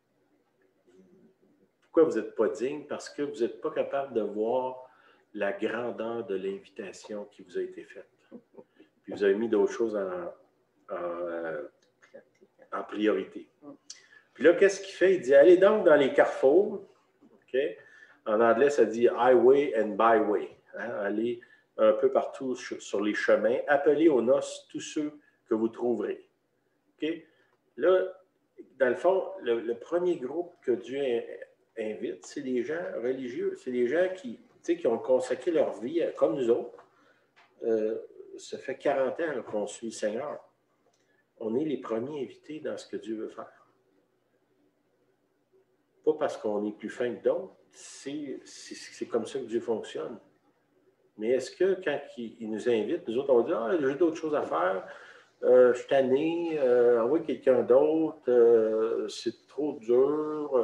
pourquoi vous n'êtes pas dignes? Parce que vous n'êtes pas capable de voir la grandeur de l'invitation qui vous a été faite. Puis vous avez mis d'autres choses en, en, en priorité. Puis là, qu'est-ce qu'il fait? Il dit, allez donc dans les carrefours. Okay? En anglais, ça dit highway and byway. Hein? Allez un peu partout sur les chemins. Appelez aux noces tous ceux que vous trouverez. Okay? Là, dans le fond, le, le premier groupe que Dieu invite, c'est les gens religieux. C'est les gens qui, qui ont consacré leur vie, comme nous autres. Euh, ça fait quarante ans qu'on suit le Seigneur. On est les premiers invités dans ce que Dieu veut faire. Pas parce qu'on est plus fin que d'autres, c'est, c'est, c'est comme ça que Dieu fonctionne. Mais est-ce que quand il, il nous invite, nous autres, on dit « Ah, j'ai d'autres choses à faire, euh, je suis tanné, euh, envoie quelqu'un d'autre, euh, c'est trop dur. »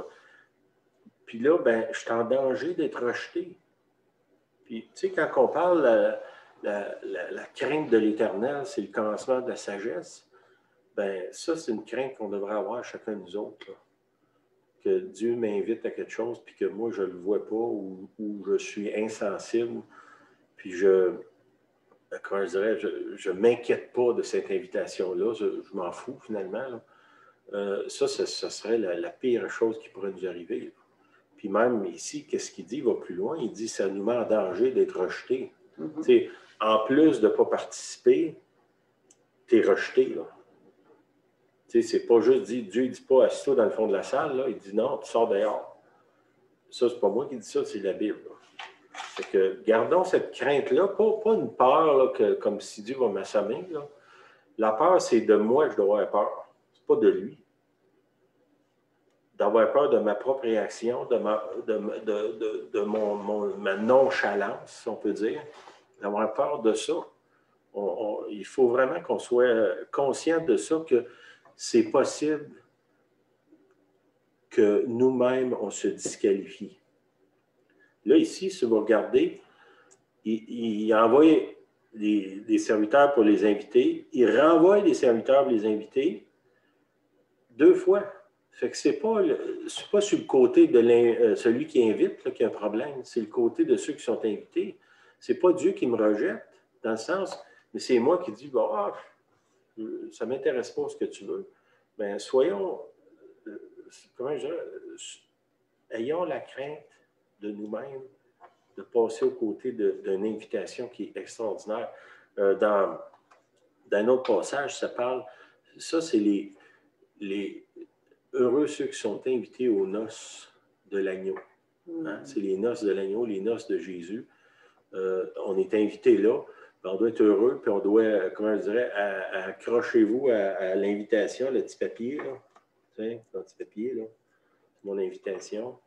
Puis là, ben, je suis en danger d'être rejeté. Puis, tu sais, quand on parle, la, la, la, la crainte de l'Éternel, c'est le commencement de la sagesse, ben ça, c'est une crainte qu'on devrait avoir chacun de nous autres. Là. Que Dieu m'invite à quelque chose, puis que moi, je ne le vois pas, ou, ou je suis insensible, puis je, comment je dirais, je ne m'inquiète pas de cette invitation-là, je, je m'en fous finalement. Là. Euh, ça, ça, ça serait la, la pire chose qui pourrait nous arriver. Là. Puis même ici, qu'est-ce qu'il dit? Il va plus loin. Il dit, ça nous met en danger d'être rejeté. Mm-hmm. En plus de ne pas participer, tu es rejeté. Là. C'est pas juste dit, Dieu ne dit pas assis-toi dans le fond de la salle. Là. Il dit non, tu sors dehors. Ça, c'est pas moi qui dis ça, c'est la Bible. Fait que gardons cette crainte-là, pas, pas une peur là, que, comme si Dieu va m'assommer. Là. La peur, c'est de moi que je dois avoir peur. C'est pas de lui. D'avoir peur de ma propre réaction, de ma, de, de, de, de mon, mon, ma nonchalance, si on peut dire, d'avoir peur de ça. On, on, il faut vraiment qu'on soit conscient de ça, que c'est possible que nous-mêmes, on se disqualifie. Là, ici, si vous regardez, il, il envoie des, des serviteurs pour les inviter, il renvoie des serviteurs pour les inviter deux fois. Fait que ce n'est pas, pas sur le côté de euh, celui qui invite là, qu'il y a un problème, c'est le côté de ceux qui sont invités. Ce n'est pas Dieu qui me rejette, dans le sens, mais c'est moi qui dis, bon, ah, ça ne m'intéresse pas ce que tu veux. Bien, soyons, comment je dirais, ayons la crainte de nous-mêmes de passer aux côtés d'une invitation qui est extraordinaire. Euh, dans, dans un autre passage, ça parle, ça c'est les, les heureux ceux qui sont invités aux noces de l'agneau. Hein? C'est les noces de l'agneau, les noces de Jésus. Euh, on est invité là, on doit être heureux, puis on doit, comment je dirais, accrochez-vous à, à l'invitation, le petit papier, là. Tiens, le petit papier, là. Mon invitation.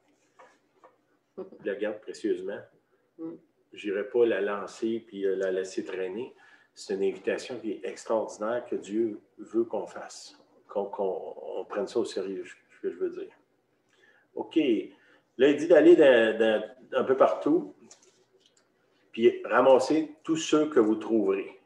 Je la garde précieusement. Je n'irai pas la lancer puis la laisser traîner. C'est une invitation qui est extraordinaire que Dieu veut qu'on fasse, qu'on qu'on, on prenne ça au sérieux, ce que je veux dire. OK. Là, il dit d'aller dans, dans, un peu partout, puis ramasser tous ceux que vous trouverez.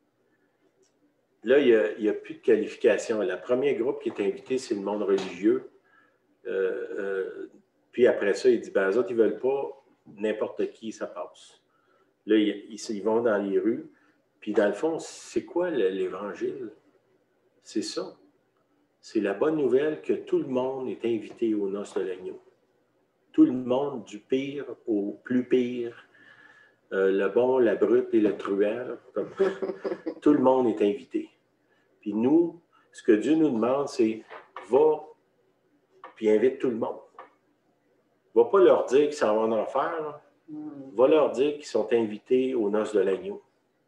Là, il n'y a, a plus de qualification. Le premier groupe qui est invité, c'est le monde religieux. Euh, euh, puis après ça, il dit, ben, les autres, ils ne veulent pas n'importe qui, ça passe. Là, ils, ils vont dans les rues. Puis dans le fond, c'est quoi l'Évangile? C'est ça. C'est la bonne nouvelle que tout le monde est invité aux noces de l'agneau. Tout le monde, du pire au plus pire, euh, le bon, la brute et le truand, comme... tout le monde est invité. Puis nous, ce que Dieu nous demande, c'est va, puis invite tout le monde. Va pas leur dire qu'ils s'en vont en enfer, là. Va leur dire qu'ils sont invités aux noces de l'agneau.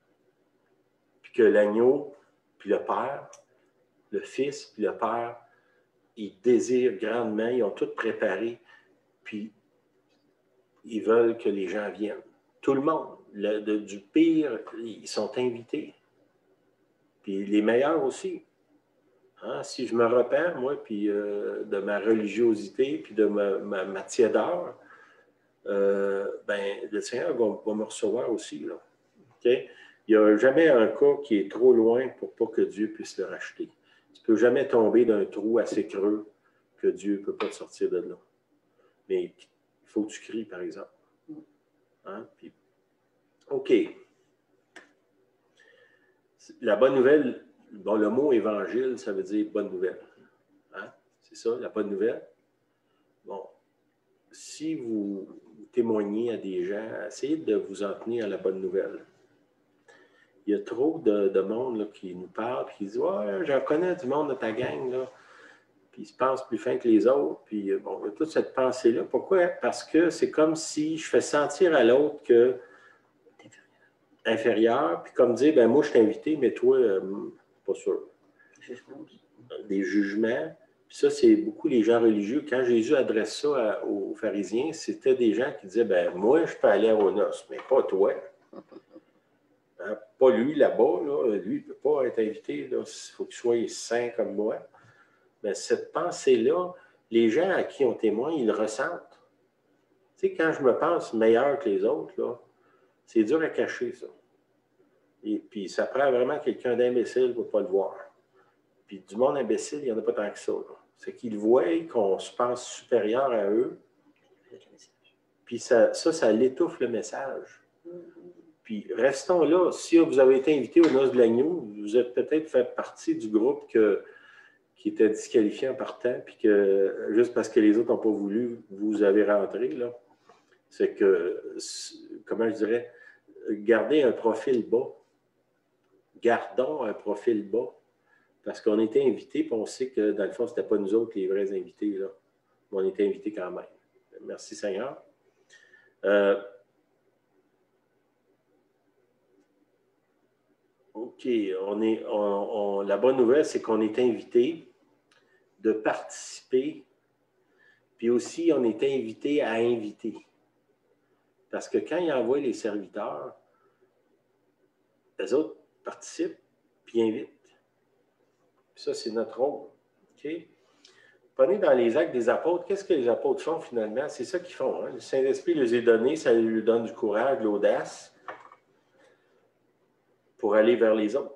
Puis que l'agneau, puis le Père, le Fils, puis le Père, ils désirent grandement, ils ont tout préparé, puis ils veulent que les gens viennent. Tout le monde, le, de, du pire, ils sont invités. Puis les meilleurs aussi. Hein? Si je me repens, moi, puis euh, de ma religiosité, puis de ma, ma, ma tiédeur, euh, ben, le Seigneur va, va me recevoir aussi, là. Okay? Il n'y a jamais un cas qui est trop loin pour pas que Dieu puisse le racheter. Tu ne peux jamais tomber d'un trou assez creux que Dieu ne peut pas te sortir de là. Mais il faut que tu cries, par exemple. Hein? Puis, OK. La bonne nouvelle, bon, le mot évangile, ça veut dire bonne nouvelle. Hein? C'est ça, la bonne nouvelle. Bon, si vous témoignez à des gens, essayez de vous en tenir à la bonne nouvelle. Il y a trop de, de monde là, qui nous parle, puis qui dit « Ouais, j'en connais du monde de ta gang, là. » Puis ils se pensent plus fins que les autres. Puis bon, il y a toute cette pensée-là. Pourquoi? Parce que c'est comme si je fais sentir à l'autre que inférieur, puis comme dire, ben moi, je t'ai invité, mais toi, euh, pas sûr. Des jugements. Puis ça, c'est beaucoup les gens religieux. Quand Jésus adresse ça à, aux pharisiens, c'était des gens qui disaient, ben moi, je peux aller aux noces, mais pas toi. Hein? Pas lui là-bas, là. Lui, il ne peut pas être invité. Il faut qu'il soit saint comme moi. Mais cette pensée-là, les gens à qui on témoigne, ils le ressentent. Tu sais, quand je me pense meilleur que les autres, là, c'est dur à cacher, ça. Et puis, ça prend vraiment quelqu'un d'imbécile pour ne pas le voir. Puis, du monde imbécile, il n'y en a pas tant que ça. C'est qu'ils voient qu'on se pense supérieur à eux. Puis, ça, ça, ça l'étouffe le message. Puis, restons là. Si vous avez été invité aux noces de l'agneau, vous êtes peut-être fait partie du groupe que, qui était disqualifié en partant, puis que juste parce que les autres n'ont pas voulu, vous avez rentré, là. C'est que, comment je dirais, gardez un profil bas. Gardons un profil bas. Parce qu'on était invités, puis on sait que, dans le fond, ce n'était pas nous autres les vrais invités, là. Mais on était invités quand même. Merci, Seigneur. Euh, OK. On est, on, on, la bonne nouvelle, c'est qu'on est invités de participer, puis aussi, on est invités à inviter. Parce que quand ils envoient les serviteurs, les autres participent, puis invitent. Puis ça, c'est notre rôle. OK? Prenez dans les actes des apôtres, qu'est-ce que les apôtres font finalement? C'est ça qu'ils font. Hein? Le Saint-Esprit les a donnés, ça lui donne du courage, de l'audace pour aller vers les autres.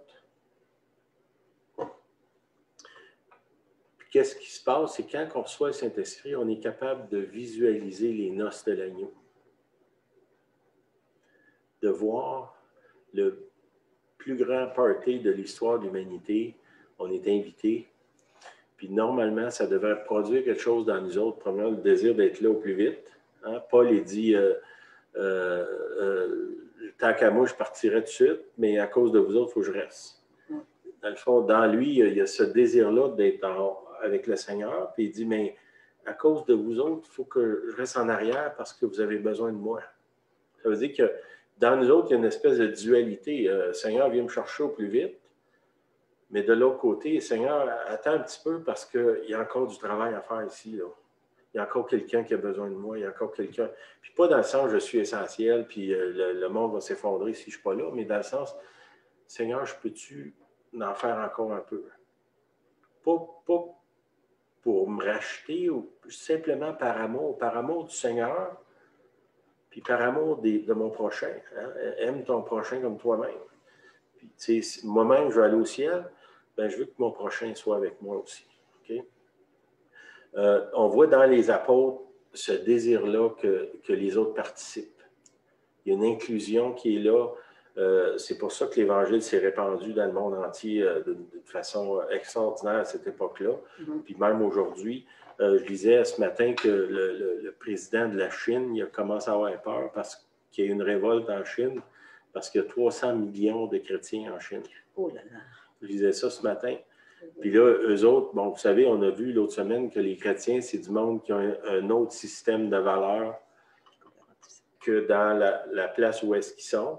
Puis qu'est-ce qui se passe? C'est quand on reçoit le Saint-Esprit, on est capable de visualiser les noces de l'agneau. De voir le plus grand party de l'histoire de l'humanité. On est invité. Puis normalement, ça devrait produire quelque chose dans nous autres. Premièrement, le désir d'être là au plus vite. Hein? Paul, il dit, euh, euh, euh, tant qu'à moi, je partirais tout de suite, mais à cause de vous autres, il faut que je reste. Dans le fond, dans lui, il y a ce désir-là d'être en, avec le Seigneur. Puis il dit, mais à cause de vous autres, il faut que je reste en arrière parce que vous avez besoin de moi. Ça veut dire que dans nous autres, il y a une espèce de dualité. Euh, le Seigneur vient me chercher au plus vite. Mais de l'autre côté, Seigneur, attends un petit peu parce qu'il y a encore du travail à faire ici. Là. Il y a encore quelqu'un qui a besoin de moi. Il y a encore quelqu'un. Puis pas dans le sens je suis essentiel, puis euh, le, le monde va s'effondrer si je ne suis pas là, mais dans le sens, Seigneur, je peux-tu en faire encore un peu? Pas, pas pour me racheter, ou simplement par amour, par amour du Seigneur, puis par amour des, de mon prochain. Hein? Aime ton prochain comme toi-même. Puis, moi-même, je veux aller au ciel. Ben, je veux que mon prochain soit avec moi aussi. Okay? Euh, on voit dans les apôtres ce désir-là que, que les autres participent. Il y a une inclusion qui est là. Euh, c'est pour ça que l'Évangile s'est répandu dans le monde entier euh, de, de façon extraordinaire à cette époque-là. Mm-hmm. Puis même aujourd'hui, euh, je disais ce matin que le, le, le président de la Chine, il a commencé à avoir peur parce qu'il y a une révolte en Chine, parce qu'il y a trois cents millions de chrétiens en Chine. Oh là là. Je disais ça ce matin. Puis là, eux autres, bon, vous savez, on a vu l'autre semaine que les chrétiens, c'est du monde qui a un, un autre système de valeurs que dans la, la place où est-ce qu'ils sont.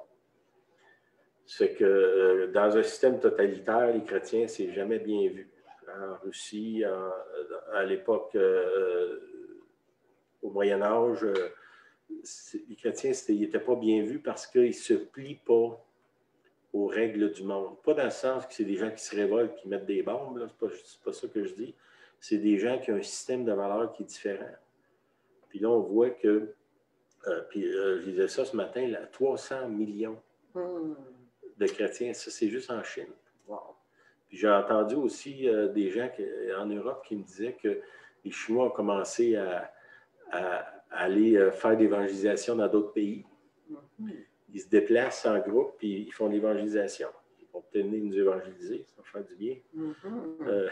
Ça fait que euh, dans un système totalitaire, les chrétiens, c'est jamais bien vu. En Russie, en, à l'époque, euh, au Moyen Âge, euh, les chrétiens, ils n'étaient pas bien vus parce qu'ils ne se plient pas aux règles du monde. Pas dans le sens que c'est des gens qui se révoltent, qui mettent des bombes, là. C'est pas, c'est pas ça que je dis. C'est des gens qui ont un système de valeurs qui est différent. Puis là, on voit que, euh, puis euh, je disais ça ce matin, là, trois cents millions mm. de chrétiens, ça c'est juste en Chine. Wow. Puis j'ai entendu aussi euh, des gens qui, en Europe qui me disaient que les Chinois ont commencé à, à, à aller euh, faire l'évangélisation dans d'autres pays. Mm. Ils se déplacent en groupe, puis ils font l'évangélisation. Ils vont peut-être venir nous évangéliser, ça va faire du bien. Mm-hmm. Euh,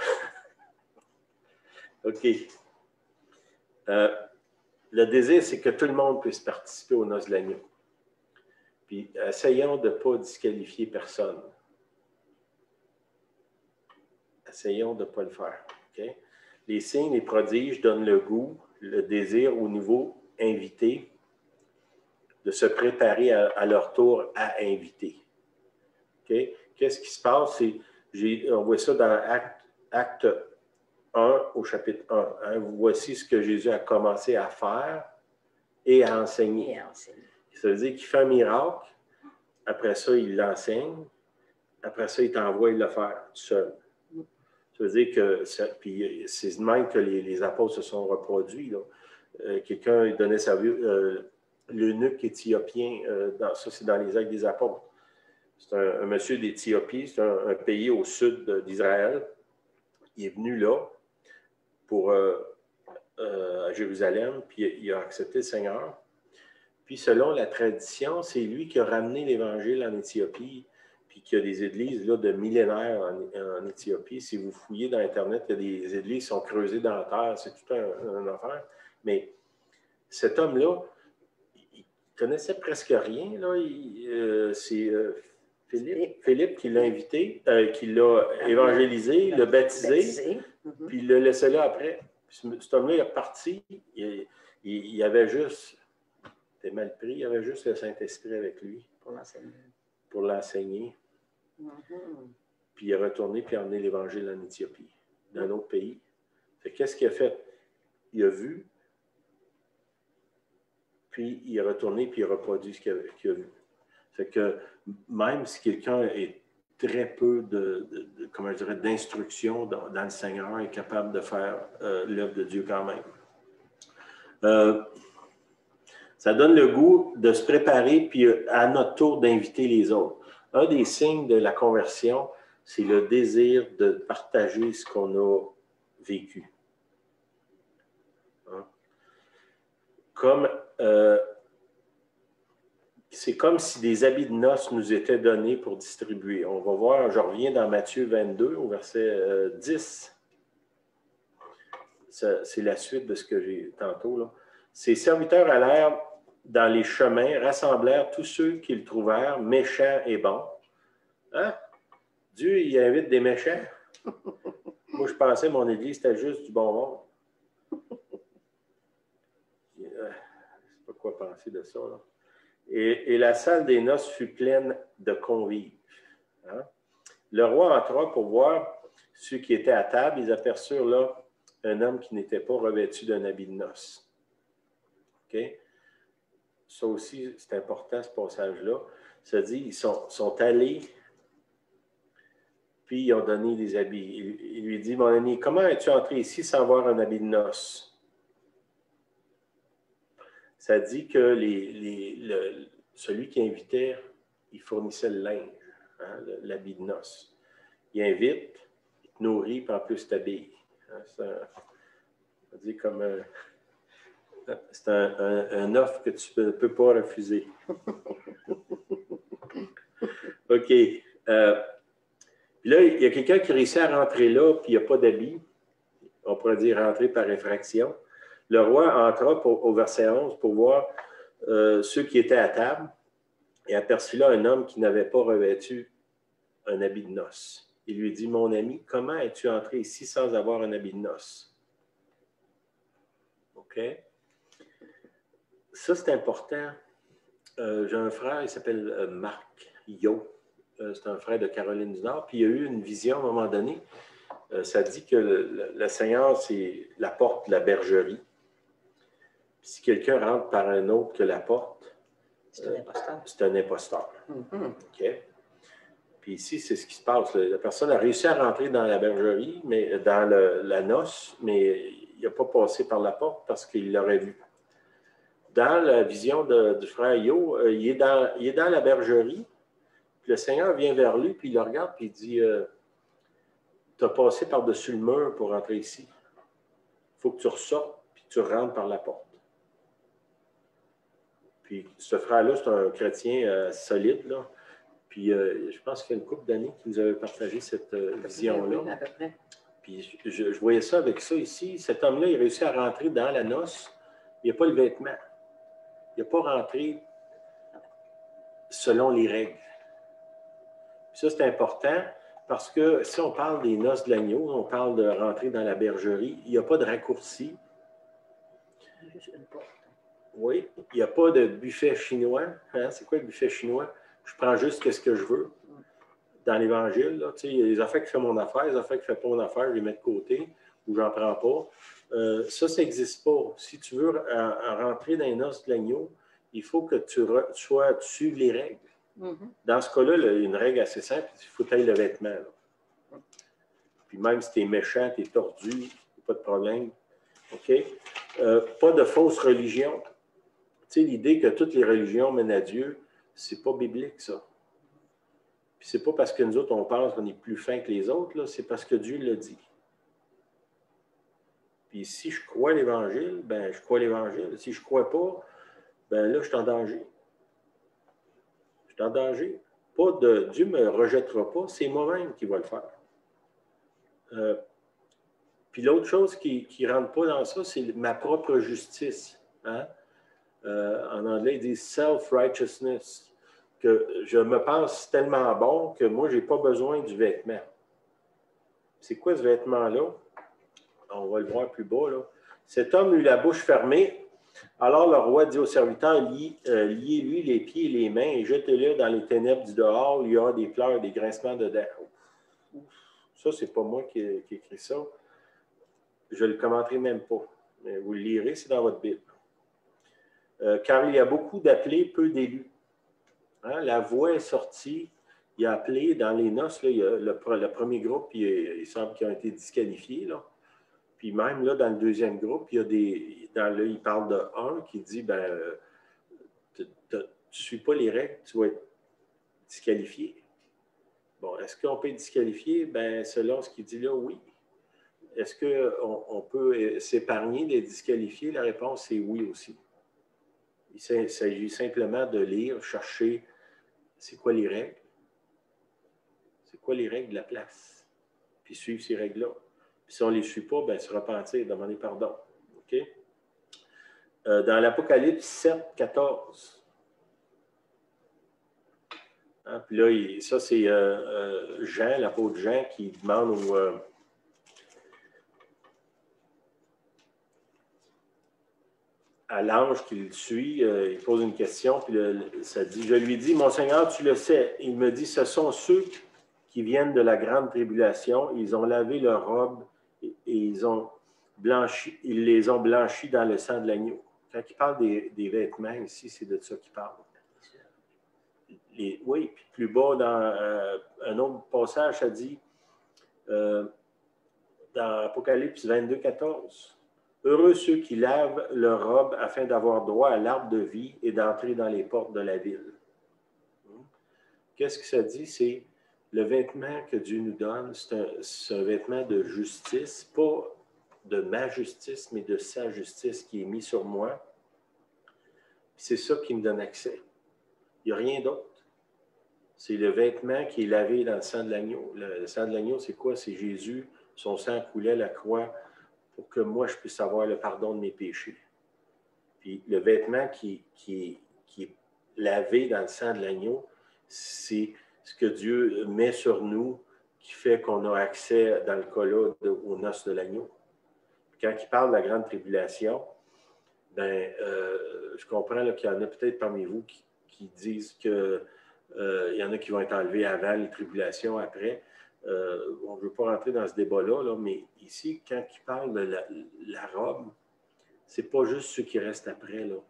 OK. Euh, le désir, c'est que tout le monde puisse participer aux noces de l'agneau. Puis, essayons de ne pas disqualifier personne. Essayons de ne pas le faire. Okay? Les signes, les prodiges donnent le goût, le désir au nouveau invité de se préparer à, à leur tour à inviter. Okay? Qu'est-ce qui se passe? C'est, j'ai, on voit ça dans Acte, acte un au chapitre un. Hein? Voici ce que Jésus a commencé à faire et à enseigner. Et à enseigner. Ça veut dire qu'il fait un miracle, après ça, il l'enseigne, après ça, il t'envoie le faire tout seul. Ça veut dire que ça, puis c'est de même que les, les apôtres se sont reproduits. Là. Euh, quelqu'un donnait sa vie. Euh, L'eunuque éthiopien, euh, dans, ça c'est dans les Actes des Apôtres. C'est un, un monsieur d'Éthiopie, c'est un, un pays au sud d'Israël. Il est venu là pour, euh, euh, à Jérusalem, puis il a accepté le Seigneur. Puis selon la tradition, c'est lui qui a ramené l'Évangile en Éthiopie, puis qu'il y a des églises là, de millénaires en, en Éthiopie. Si vous fouillez dans Internet, il y a des églises qui sont creusées dans la terre, c'est tout un, un affaire. Mais cet homme-là, il connaissait presque rien. Là. Il, euh, c'est euh, Philippe, Philippe qui l'a invité, euh, qui l'a évangélisé, l'a baptisé, baptisé. Mm-hmm. Puis il l'a laissé là après. Puis cet homme-là, il est parti. Il, il, il avait juste, c'était mal pris, il avait juste le Saint-Esprit avec lui. Pour l'enseigner. Pour l'enseigner. Mm-hmm. Puis il est retourné puis a emmené l'Évangile en Éthiopie, dans un autre pays. Fait, qu'est-ce qu'il a fait? Il a vu, puis il est retourné, puis il a reproduit ce qu'il a, qu'il a vu. Fait que même si quelqu'un est très peu de, de, de comment je dirais, d'instruction dans, dans le Seigneur, est capable de faire euh, l'œuvre de Dieu quand même. Euh, ça donne le goût de se préparer, puis à notre tour d'inviter les autres. Un des signes de la conversion, c'est le désir de partager ce qu'on a vécu. Hein? Comme euh, c'est comme si des habits de noces nous étaient donnés pour distribuer. On va voir, je reviens dans Matthieu vingt-deux, au verset euh, dix. C'est la suite de ce que j'ai tantôt, là. Ses serviteurs allèrent dans les chemins, rassemblèrent tous ceux qu'ils trouvèrent, méchants et bons. Hein? Dieu, il invite des méchants. Moi, je pensais que mon église, c'était juste du bon monde. Je ne sais pas quoi penser de ça, là. Et, et la salle des noces fut pleine de convives. Hein? Le roi entra pour voir ceux qui étaient à table. Ils aperçurent là un homme qui n'était pas revêtu d'un habit de noces. OK? Ça aussi, c'est important, ce passage-là. Ça dit, ils sont, sont allés, puis ils ont donné des habits. Il, il lui dit, mon ami, comment es-tu entré ici sans avoir un habit de noces? Ça dit que les, les, le, celui qui invitait, il fournissait le linge, hein, l'habit de noces. Il invite, il te nourrit, puis en plus t'habille. Hein, c'est un, on dit comme un, c'est un, un, un offre que tu ne peux, peux pas refuser. OK. Euh, puis là, il y a quelqu'un qui réussit à rentrer là, puis il n'y a pas d'habit. On pourrait dire rentrer par effraction. Le roi entra pour, au verset onze pour voir euh, ceux qui étaient à table et aperçut là un homme qui n'avait pas revêtu un habit de noces. Il lui dit, mon ami, comment es-tu entré ici sans avoir un habit de noces? OK? Ça, c'est important. Euh, j'ai un frère, il s'appelle euh, Marc Yo. Euh, c'est un frère de Caroline du Nord. Puis il a eu une vision à un moment donné. Euh, ça dit que le, le, le Seigneur, c'est la porte de la bergerie. Puis si quelqu'un rentre par un autre que la porte, c'est un imposteur. Euh, c'est un imposteur. Mm-hmm. OK? Puis ici, c'est ce qui se passe. La personne a réussi à rentrer dans la bergerie, mais dans le, la noce, mais il n'a pas passé par la porte parce qu'il l'aurait vu. Dans la vision de, du frère Yo, euh, il, est dans, il est dans la bergerie, puis le Seigneur vient vers lui, puis il le regarde, puis il dit euh, « Tu as passé par-dessus le mur pour rentrer ici. Il faut que tu ressortes, puis tu rentres par la porte. » Puis ce frère-là, c'est un chrétien euh, solide, là. Puis euh, je pense qu'il y a une couple d'années qu'il nous avait partagé cette euh, vision-là. Oui, à peu près. Puis je, je voyais ça avec ça ici. Cet homme-là, il a réussi à rentrer dans la noce. Il n'y a pas le vêtement. Il n'a pas rentré selon les règles. Puis ça, c'est important parce que si on parle des noces de l'agneau, on parle de rentrer dans la bergerie, il n'y a pas de raccourci. Juste une porte. Oui, il n'y a pas de buffet chinois. Hein? C'est quoi le buffet chinois? Je prends juste ce que je veux. Dans l'Évangile, là, il y a les affaires qui font mon affaire, les affaires qui ne font pas mon affaire, je les mets de côté ou je n'en prends pas. Euh, ça, ça n'existe pas. Si tu veux euh, rentrer dans les noces de l'agneau, il faut que tu, re, sois, tu suives les règles. Mm-hmm. Dans ce cas-là, là, il y a une règle assez simple, il faut tailler le vêtement. Là. Puis même si tu es méchant, tu es tordu, pas de problème. OK? Euh, pas de fausse religion. Tu sais, l'idée que toutes les religions mènent à Dieu, c'est pas biblique, ça. Puis c'est pas parce que nous autres, on pense qu'on est plus fin que les autres, c'est parce que Dieu l'a dit. Puis si je crois l'Évangile, ben je crois l'Évangile. Si je ne crois pas, ben là, je suis en danger. Je suis en danger. Pas de, Dieu ne me rejettera pas, c'est moi-même qui va le faire. Euh, puis l'autre chose qui ne rentre pas dans ça, c'est ma propre justice. Hein? Euh, en anglais, ils disent self-righteousness. Que je me pense tellement bon que moi, je n'ai pas besoin du vêtement. C'est quoi ce vêtement-là? On va le voir plus bas, là. Cet homme eut la bouche fermée. Alors le roi dit au serviteur, liez, euh, liez-lui les pieds et les mains et jetez-le dans les ténèbres du dehors. Il y aura des pleurs, des grincements de dents. Ça, c'est pas moi qui, qui écrit ça. Je ne le commenterai même pas. Mais vous le lirez, c'est dans votre Bible. Euh, car il y a beaucoup d'appelés, peu d'élus. Hein, la voix est sortie, il a appelé dans les noces, là, il y a le, le premier groupe, il, il semble qu'ils ont été disqualifiés. Là. Puis même là, dans le deuxième groupe, il y a des. Dans le, il parle de un qui dit ben, tu ne suis pas les règles, tu vas être disqualifié. Bon, est-ce qu'on peut être disqualifié? Ben, selon ce qu'il dit là, oui. Est-ce qu'on on peut s'épargner d'être disqualifié? La réponse est oui aussi. Il s'agit simplement de lire, chercher c'est quoi les règles, c'est quoi les règles de la place, puis suivre ces règles-là. Puis si on ne les suit pas, bien, se repentir, demander pardon. OK? Euh, dans l'Apocalypse sept, quatorze. Hein, puis là, il, ça, c'est euh, euh, Jean, l'apôtre Jean, qui demande au, euh, à l'ange qui le suit, euh, il pose une question, puis le, ça dit, je lui dis, mon Seigneur, tu le sais. Il me dit, ce sont ceux qui viennent de la grande tribulation, ils ont lavé leurs robes et, et ils, ont blanchi, ils les ont blanchis dans le sang de l'agneau. Quand il parle des, des vêtements ici, c'est de ça qu'il parle. Les, oui, puis plus bas, dans euh, un autre passage, ça dit, euh, dans Apocalypse vingt-deux, quatorze, heureux ceux qui lavent leur robe afin d'avoir droit à l'arbre de vie et d'entrer dans les portes de la ville. Qu'est-ce que ça dit? C'est le vêtement que Dieu nous donne, c'est un, un vêtement de justice, pas de ma justice, mais de sa justice qui est mis sur moi. C'est ça qui me donne accès. Il n'y a rien d'autre. C'est le vêtement qui est lavé dans le sang de l'agneau. Le, le sang de l'agneau, c'est quoi? C'est Jésus, son sang coulait à la croix pour que moi, je puisse avoir le pardon de mes péchés. Puis le vêtement qui, qui, qui est lavé dans le sang de l'agneau, c'est ce que Dieu met sur nous qui fait qu'on a accès, dans le cas-là, aux noces de l'agneau. Quand il parle de la grande tribulation, ben, euh, je comprends qu'il y en a peut-être parmi vous qui, qui disent qu'il euh, y en a qui vont être enlevés avant les tribulations, après. Euh, on ne veut pas rentrer dans ce débat-là, là, mais ici, quand il parle de la, la robe, ce n'est pas juste ceux qui restent après, là.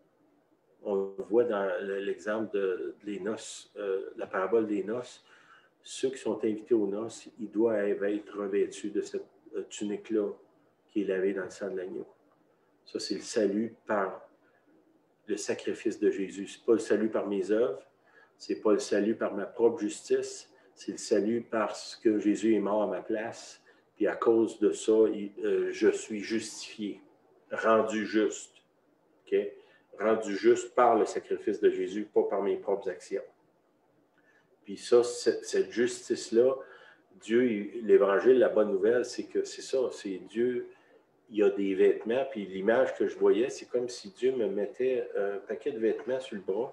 On voit dans l'exemple de, de les noces, euh, la parabole des noces, ceux qui sont invités aux noces, ils doivent être revêtus de cette euh, tunique-là qui est lavée dans le sang de l'agneau. Ça, c'est le salut par le sacrifice de Jésus. Ce n'est pas le salut par mes œuvres, ce n'est pas le salut par ma propre justice, c'est le salut parce que Jésus est mort à ma place, puis à cause de ça, il, euh, je suis justifié, rendu juste. Okay? Rendu juste par le sacrifice de Jésus, pas par mes propres actions. Puis ça, cette justice-là, Dieu, l'Évangile, la bonne nouvelle, c'est que c'est ça, c'est Dieu, il y a des vêtements, puis l'image que je voyais, c'est comme si Dieu me mettait un paquet de vêtements sur le bras,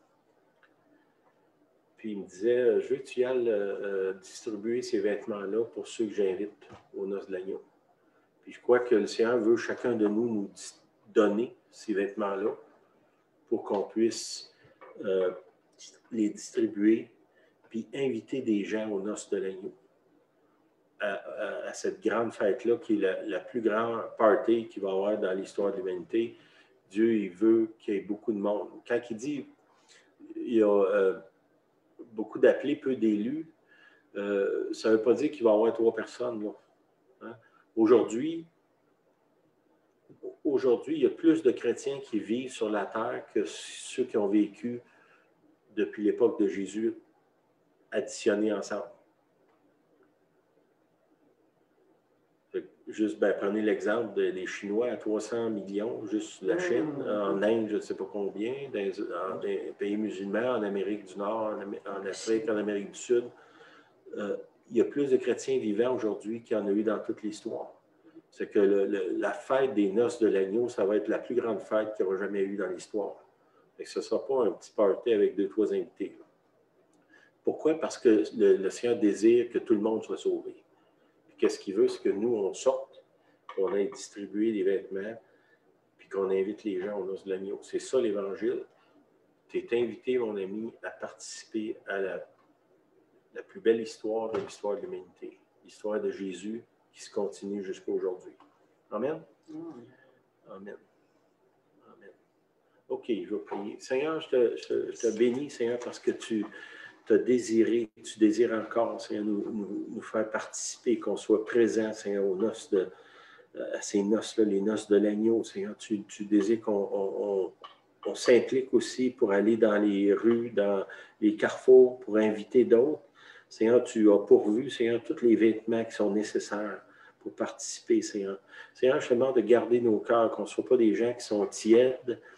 puis il me disait, je veux que tu ailles euh, distribuer ces vêtements-là pour ceux que j'invite aux noces de l'agneau. Puis je crois que le Seigneur veut chacun de nous nous donner ces vêtements-là, pour qu'on puisse euh, les distribuer, puis inviter des gens aux noces de l'agneau, à, à, à cette grande fête-là, qui est la, la plus grande party qu'il va y avoir dans l'histoire de l'humanité. Dieu, il veut qu'il y ait beaucoup de monde. Quand il dit il y a euh, beaucoup d'appelés, peu d'élus, euh, ça ne veut pas dire qu'il va y avoir trois personnes, là. Hein? Aujourd'hui, Aujourd'hui, il y a plus de chrétiens qui vivent sur la terre que ceux qui ont vécu depuis l'époque de Jésus, additionnés ensemble. Juste, ben, prenez l'exemple des Chinois à trois cents millions, juste la Chine, en Inde, je ne sais pas combien, dans, dans les pays musulmans, en Amérique du Nord, en, en Afrique, en Amérique du Sud. Euh, il y a plus de chrétiens vivants aujourd'hui qu'il y en a eu dans toute l'histoire. C'est que le, le, la fête des noces de l'agneau, ça va être la plus grande fête qu'il y aura jamais eu dans l'histoire. Ce ne sera pas un petit party avec deux, trois invités. Pourquoi? Parce que le, le Seigneur désire que tout le monde soit sauvé. Qu'est-ce qu'il veut? C'est que nous, on sorte, qu'on aille distribuer des vêtements, puis qu'on invite les gens aux noces de l'agneau. C'est ça l'Évangile. Tu es invité, mon ami, à participer à la, la plus belle histoire de l'histoire de l'humanité. L'histoire de Jésus qui se continue jusqu'à aujourd'hui. Amen? Mm. Amen. Amen. OK, je vais prier. Seigneur, je te, je te, je te bénis, Seigneur, parce que tu as désiré, tu désires encore, Seigneur, nous, nous, nous faire participer, qu'on soit présent, Seigneur, aux noces de, à ces noces-là, les noces de l'agneau, Seigneur. Tu, tu désires qu'on on, on, on s'implique aussi pour aller dans les rues, dans les carrefours, pour inviter d'autres. Seigneur, tu as pourvu, Seigneur, tous les vêtements qui sont nécessaires pour participer, Seigneur. Seigneur, je te demande de garder nos cœurs, qu'on ne soit pas des gens qui sont tièdes,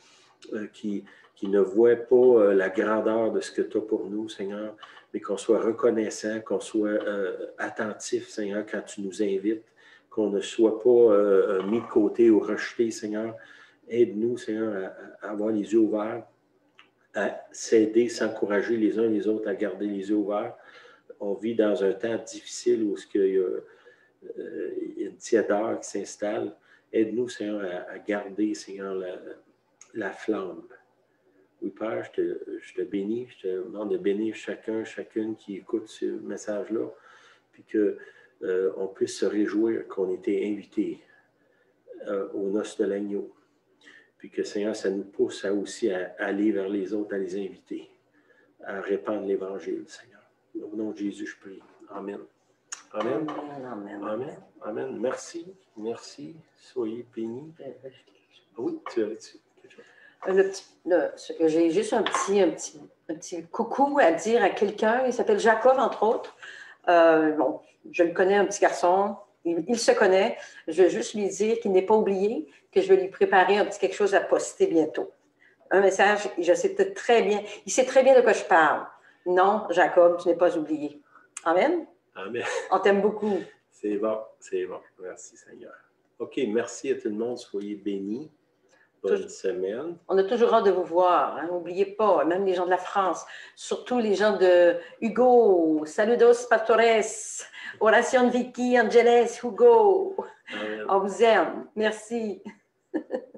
euh, qui, qui ne voient pas euh, la grandeur de ce que tu as pour nous, Seigneur, mais qu'on soit reconnaissant, qu'on soit euh, attentif, Seigneur, quand tu nous invites, qu'on ne soit pas euh, mis de côté ou rejeté, Seigneur. Aide-nous, Seigneur, à, à avoir les yeux ouverts, à s'aider, s'encourager les uns les autres à garder les yeux ouverts. On vit dans un temps difficile où il y a, euh, une tiédeur qui s'installe. Aide-nous, Seigneur, à, à garder, Seigneur, la, la flamme. Oui, Père, je te, je te bénis, je te demande de bénir chacun, chacune qui écoute ce message-là, puis qu'on euh, puisse se réjouir qu'on était invités euh, aux noces de l'agneau. Puis que, Seigneur, ça nous pousse à aussi à aller vers les autres, à les inviter, à répandre l'Évangile, Seigneur. Au nom de Jésus, je prie. Amen. Amen. Amen. Amen. Amen. Amen. Merci. Merci. Soyez bénis. Oui, tu avais dit quelque chose. Le petit, le, j'ai juste un petit, un, petit, un petit coucou à dire à quelqu'un. Il s'appelle Jacob, entre autres. Euh, bon, je le connais, un petit garçon. Il, il se connaît. Je veux juste lui dire qu'il n'est pas oublié, que je vais lui préparer un petit quelque chose à poster bientôt. Un message, je sais peut-être très bien. Il sait très bien de quoi je parle. Non, Jacob, tu n'es pas oublié. Amen. Amen. On t'aime beaucoup. C'est bon, c'est bon. Merci, Seigneur. OK, merci à tout le monde. Soyez bénis. Bonne semaine. On a toujours hâte de vous voir. Hein? N'oubliez pas, même les gens de la France, surtout les gens de Hugo. Saludos, pastores. Oración Vicky, Angeles, Hugo. Amen. On vous aime. Merci.